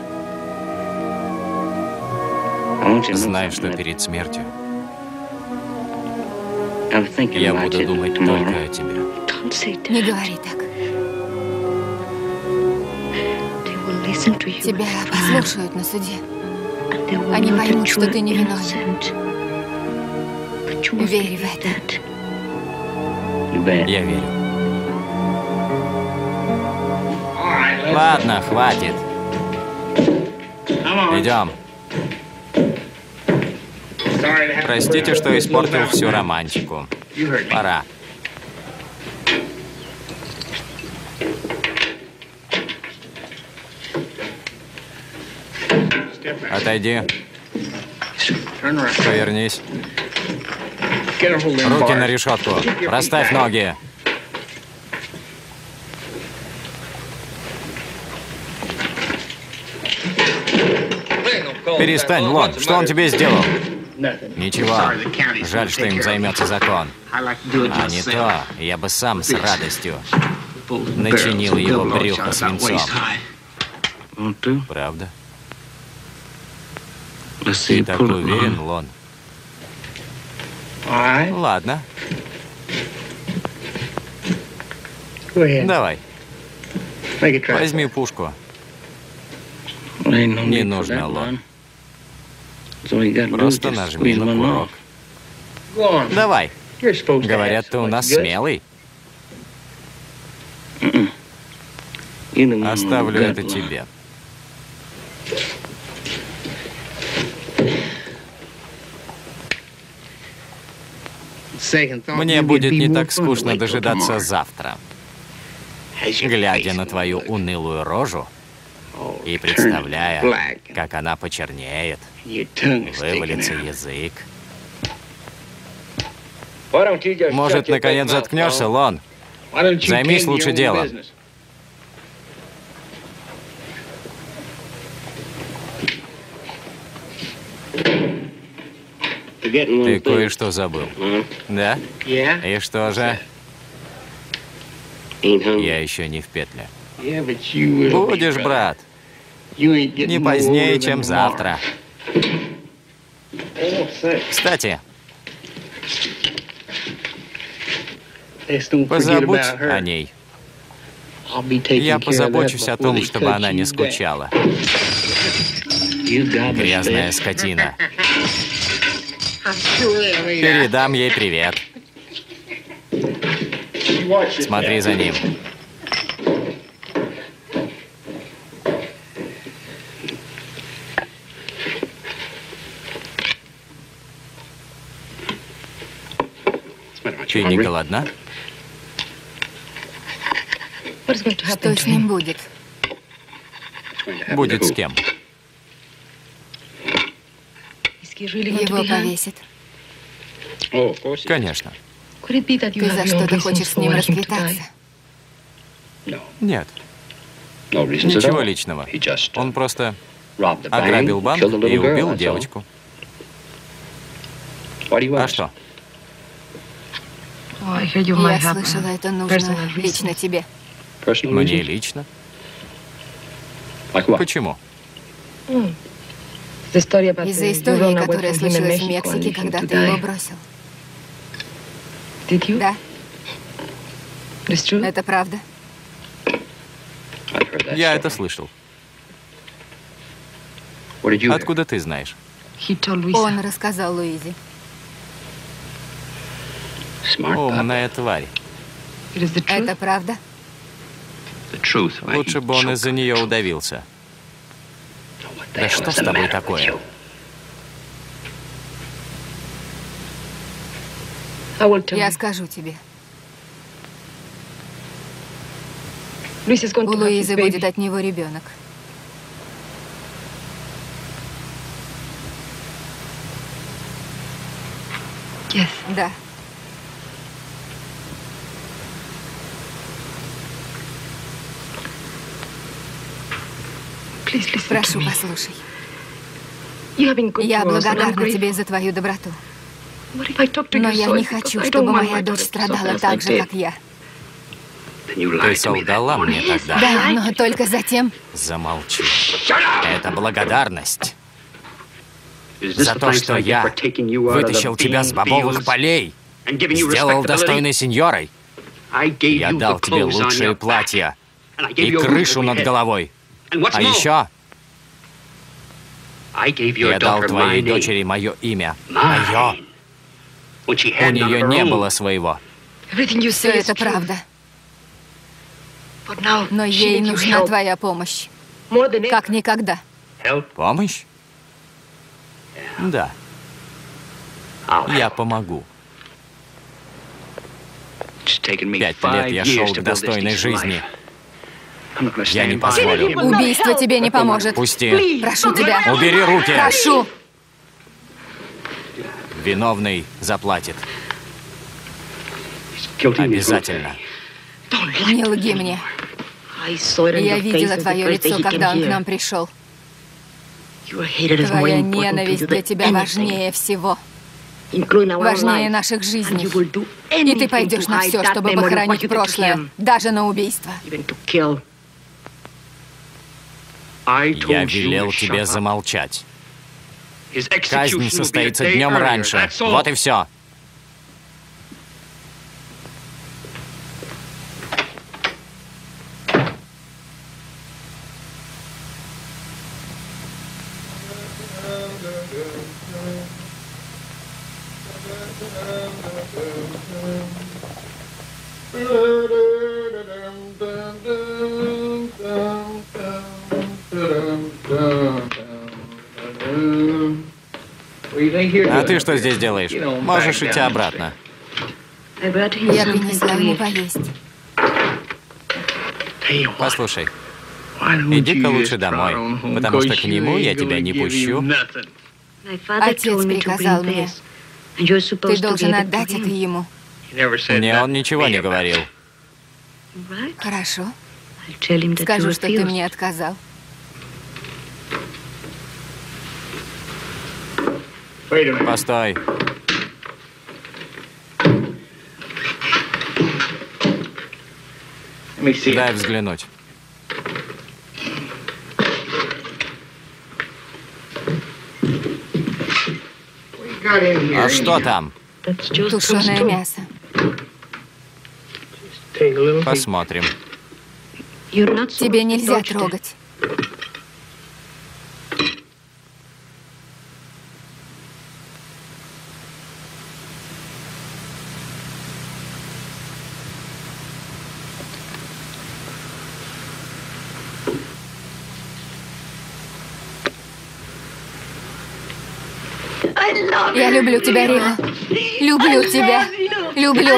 Знай, что перед смертью я буду думать только о тебе. Не говори так. Тебя послушают на суде. Они поймут, что ты невиновен. Верь в это. Я верю. Ладно, хватит. Идем. Простите, что испортил всю романтику. Пора. Отойди. Повернись. Руки на решетку. Расставь ноги. Перестань, Лон. Что он тебе сделал? Ничего. Жаль, что им займется закон. А не то, я бы сам с радостью начинил его брюхо свинцом. Правда? Ты так уверен, Лон? Ладно. Давай. Возьми пушку. Не нужно, Лон. Просто нажми на курок. Давай. Говорят, ты у нас смелый. Оставлю это тебе. Мне будет не так скучно дожидаться завтра, глядя на твою унылую рожу и представляя, как она почернеет, вывалится язык. Может, наконец заткнешься, Лон? Займись лучше делом. Ты кое-что забыл. Да? И что же? Я еще не в петле. Будешь, брат. Не позднее, чем завтра. Кстати, позабудь о ней. Я позабочусь о том, чтобы она не скучала. Грязная скотина. Передам ей привет. Смотри за ним. Ты не голодна? Что с ним будет? Будет с кем? Его повесит. Конечно. Ты за что-то хочешь с ним расквитаться? Нет. Ничего личного. Он просто ограбил банк и убил девочку. А что? Я слышала, это нужно лично тебе. Мне лично? Почему? Из-за истории, которая случилась в Мексике, когда ты его бросил. Да. Это правда. Я это слышал. Откуда ты знаешь? Он рассказал Луизе. Умная тварь. Это правда? Лучше бы он из-за нее удавился. Да что с тобой такое? Я скажу тебе. У Луизы будет от него ребенок. Да. Прошу, послушай. Я благодарна тебе за твою доброту. Но я не хочу, чтобы моя дочь страдала так же, как я. Ты солгала мне тогда. Да, но только затем... Замолчи. Это благодарность. За то, что я вытащил тебя с бобовых полей, сделал достойной сеньорой. Я дал тебе лучшие платья и крышу над головой. А еще я дал твоей дочери мое имя. Мое. У нее не было своего. Все это правда. Но ей нужна твоя помощь. Как никогда. Помощь? Да. Я помогу. Пять лет я шел к достойной жизни. Я не позволю. Убийство тебе не поможет. Пусти. Прошу тебя. Убери руки. Прошу. Виновный заплатит. Обязательно. Не лги мне. Я видела твое лицо, когда он к нам пришел. Твоя ненависть для тебя важнее всего. Важнее наших жизней. И ты пойдешь на все, чтобы похоронить прошлое, даже на убийство. Я велел тебе замолчать. Казнь состоится днем раньше. Вот и все. А ты что здесь делаешь? Можешь идти обратно. Я принесла ему поесть. Послушай, иди-ка лучше домой, потому что к нему я тебя не пущу. Отец приказал мне. Ты должен отдать это ему. Мне он ничего не говорил. Хорошо. Скажу, что ты мне отказал. Постой. Дай взглянуть. А что там? Тушеное мясо. Посмотрим. Тебе нельзя трогать. Я люблю тебя, Рио. Люблю тебя. Люблю.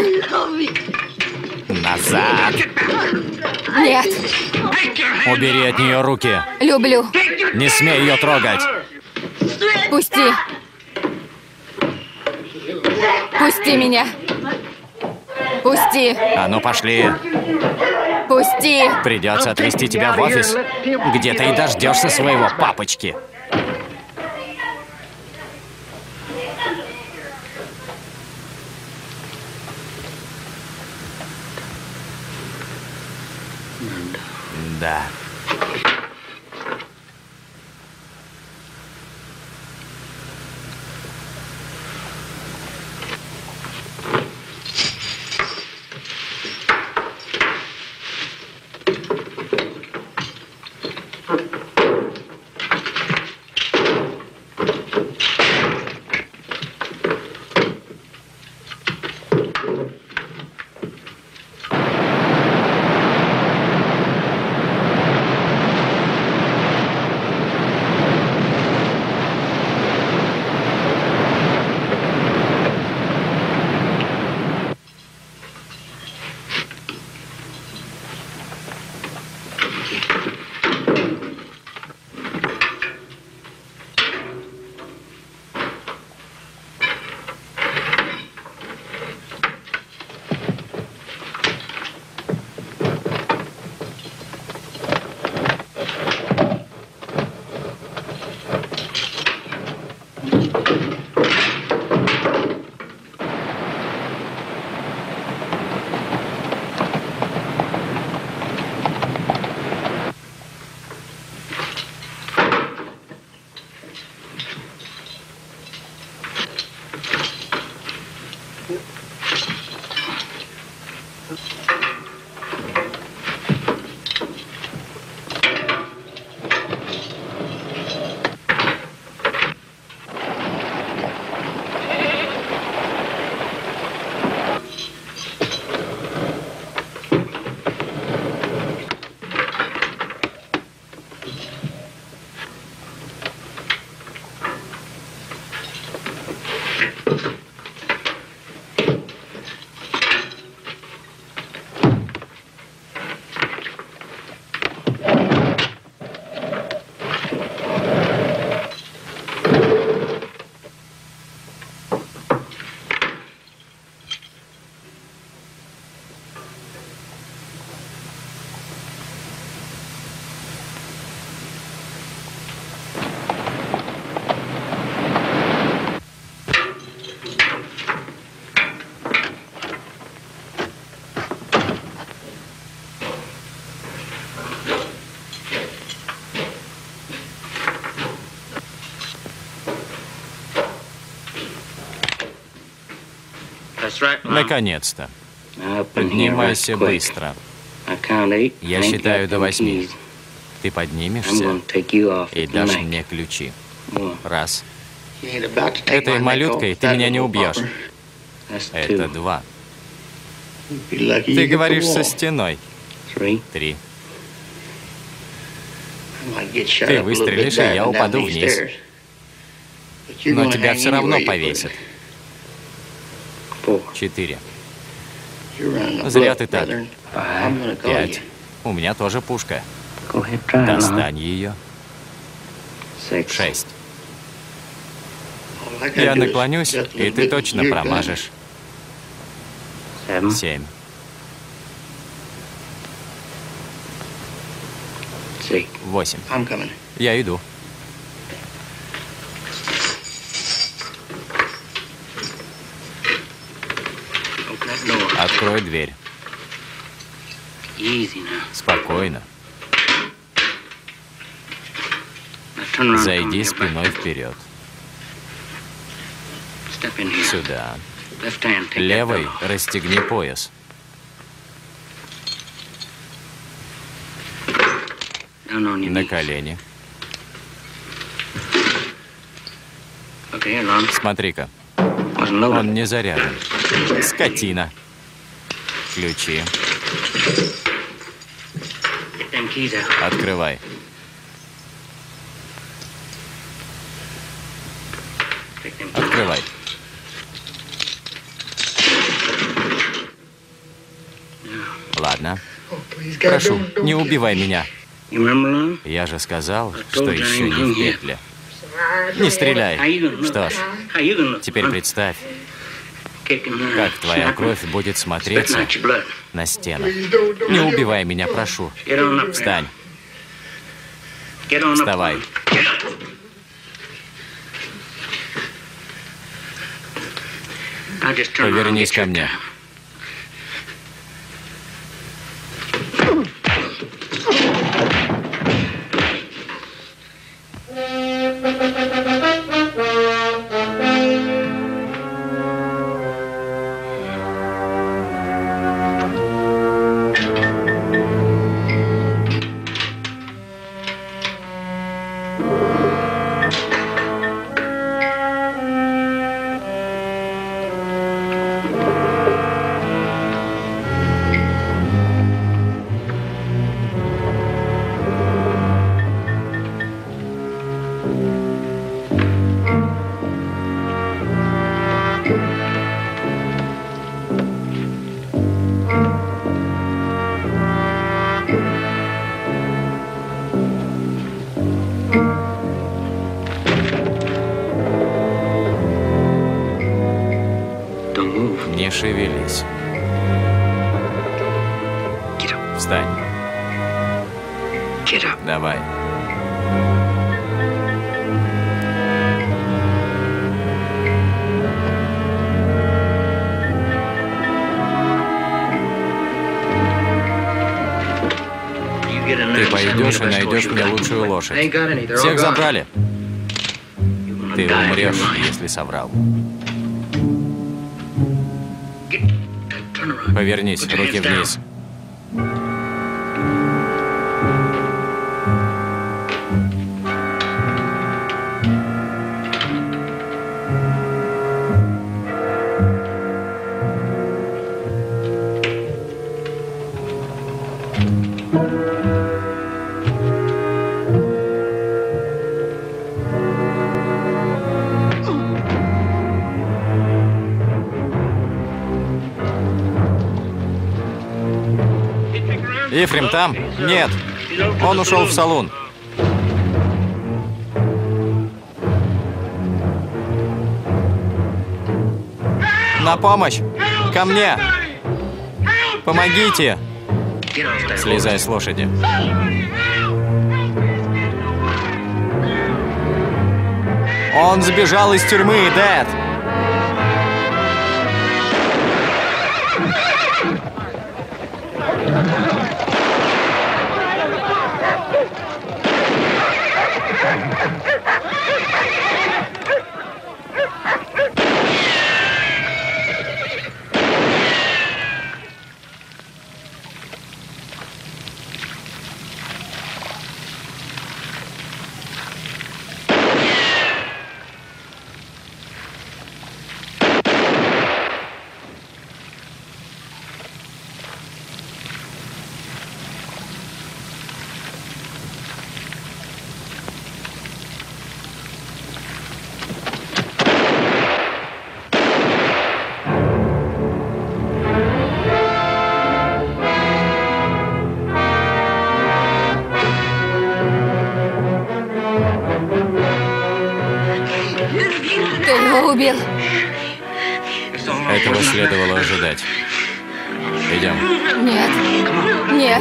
Назад! Нет. Убери от нее руки. Люблю. Не смей ее трогать. Пусти. Пусти меня. Пусти. А ну пошли. Пусти. Придется отвезти тебя в офис, где ты и дождешься своего папочки. Да. Наконец-то. Поднимайся быстро. Я считаю до восьми. Ты поднимешься и дашь мне ключи. Раз. Этой малюткой ты меня не убьешь. Это два. Ты говоришь со стеной. Три. Ты выстрелишь, и я упаду вниз. Но тебя все равно повесят. Четыре. Зря ты так. Пять. У меня тоже пушка. Достань ее. Шесть. Я наклонюсь, и ты точно промажешь. Семь. Восемь. Я иду. Открой дверь. Спокойно. Зайди спиной вперед. Сюда. Левой расстегни пояс. На колени. Смотри-ка. Он не заряжен. Скотина. Ключи. Открывай. Открывай. Ладно. Прошу, не убивай меня. Я же сказал, что еще не в петле. Не стреляй. Что ж, теперь представь, как твоя кровь будет смотреться на стенах. Не убивай меня, прошу. Встань. Вставай. Повернись ко мне. Не шевелись. Встань. Давай. Ты пойдешь и найдешь мне лучшую лошадь. Всех забрали. Ты умрешь, если соврал. Повернись, руки вниз. Ефрем там? Нет. Он ушел в салон. На помощь! Ко мне! Помогите! Слезай с лошади. Он сбежал из тюрьмы, Дэд! его убил? Этого следовало ожидать. Идем. Нет. Нет.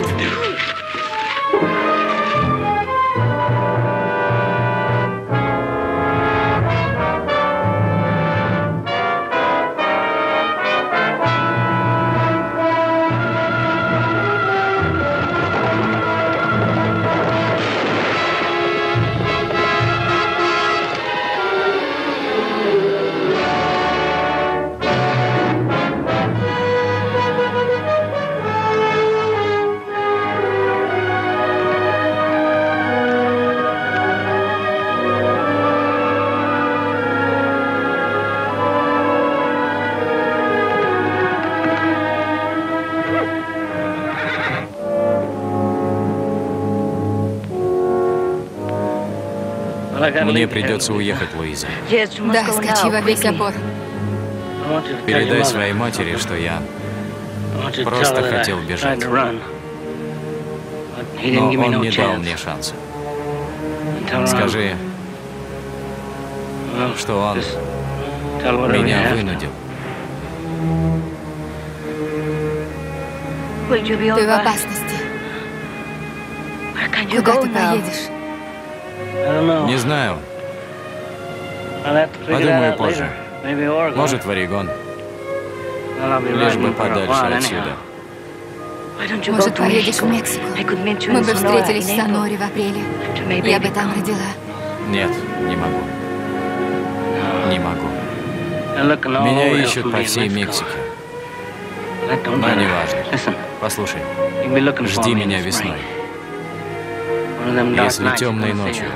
Мне придется уехать, Луиза. Да, скачи во весь опор. Передай своей матери, что я просто хотел бежать. Но он не дал мне шанса. Скажи, что он меня вынудил. Ты в опасности. Куда ты поедешь? Не знаю. Подумаю позже. Может, в Орегон. Лишь бы подальше отсюда. Может, поедешь в Мексику? Мы бы встретились в Соноре в апреле. Я бы там родила. Нет, не могу. Не могу. Меня ищут по всей Мексике. Но не важно. Послушай, жди меня весной. Если темной ночью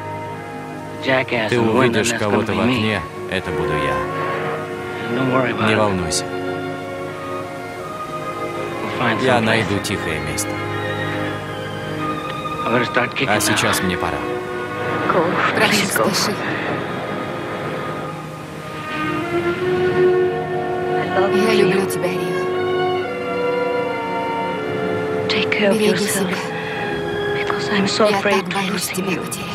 ты увидишь кого-то в окне, это буду я. Не волнуйся. Я найду тихое место. А сейчас мне пора. Прошу, спеши. Я люблю тебя, Рио. Береги себя. Я так боюсь тебя потерять.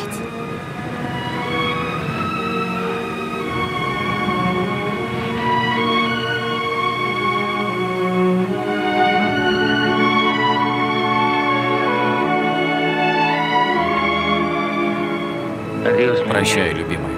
Прощай, любимая.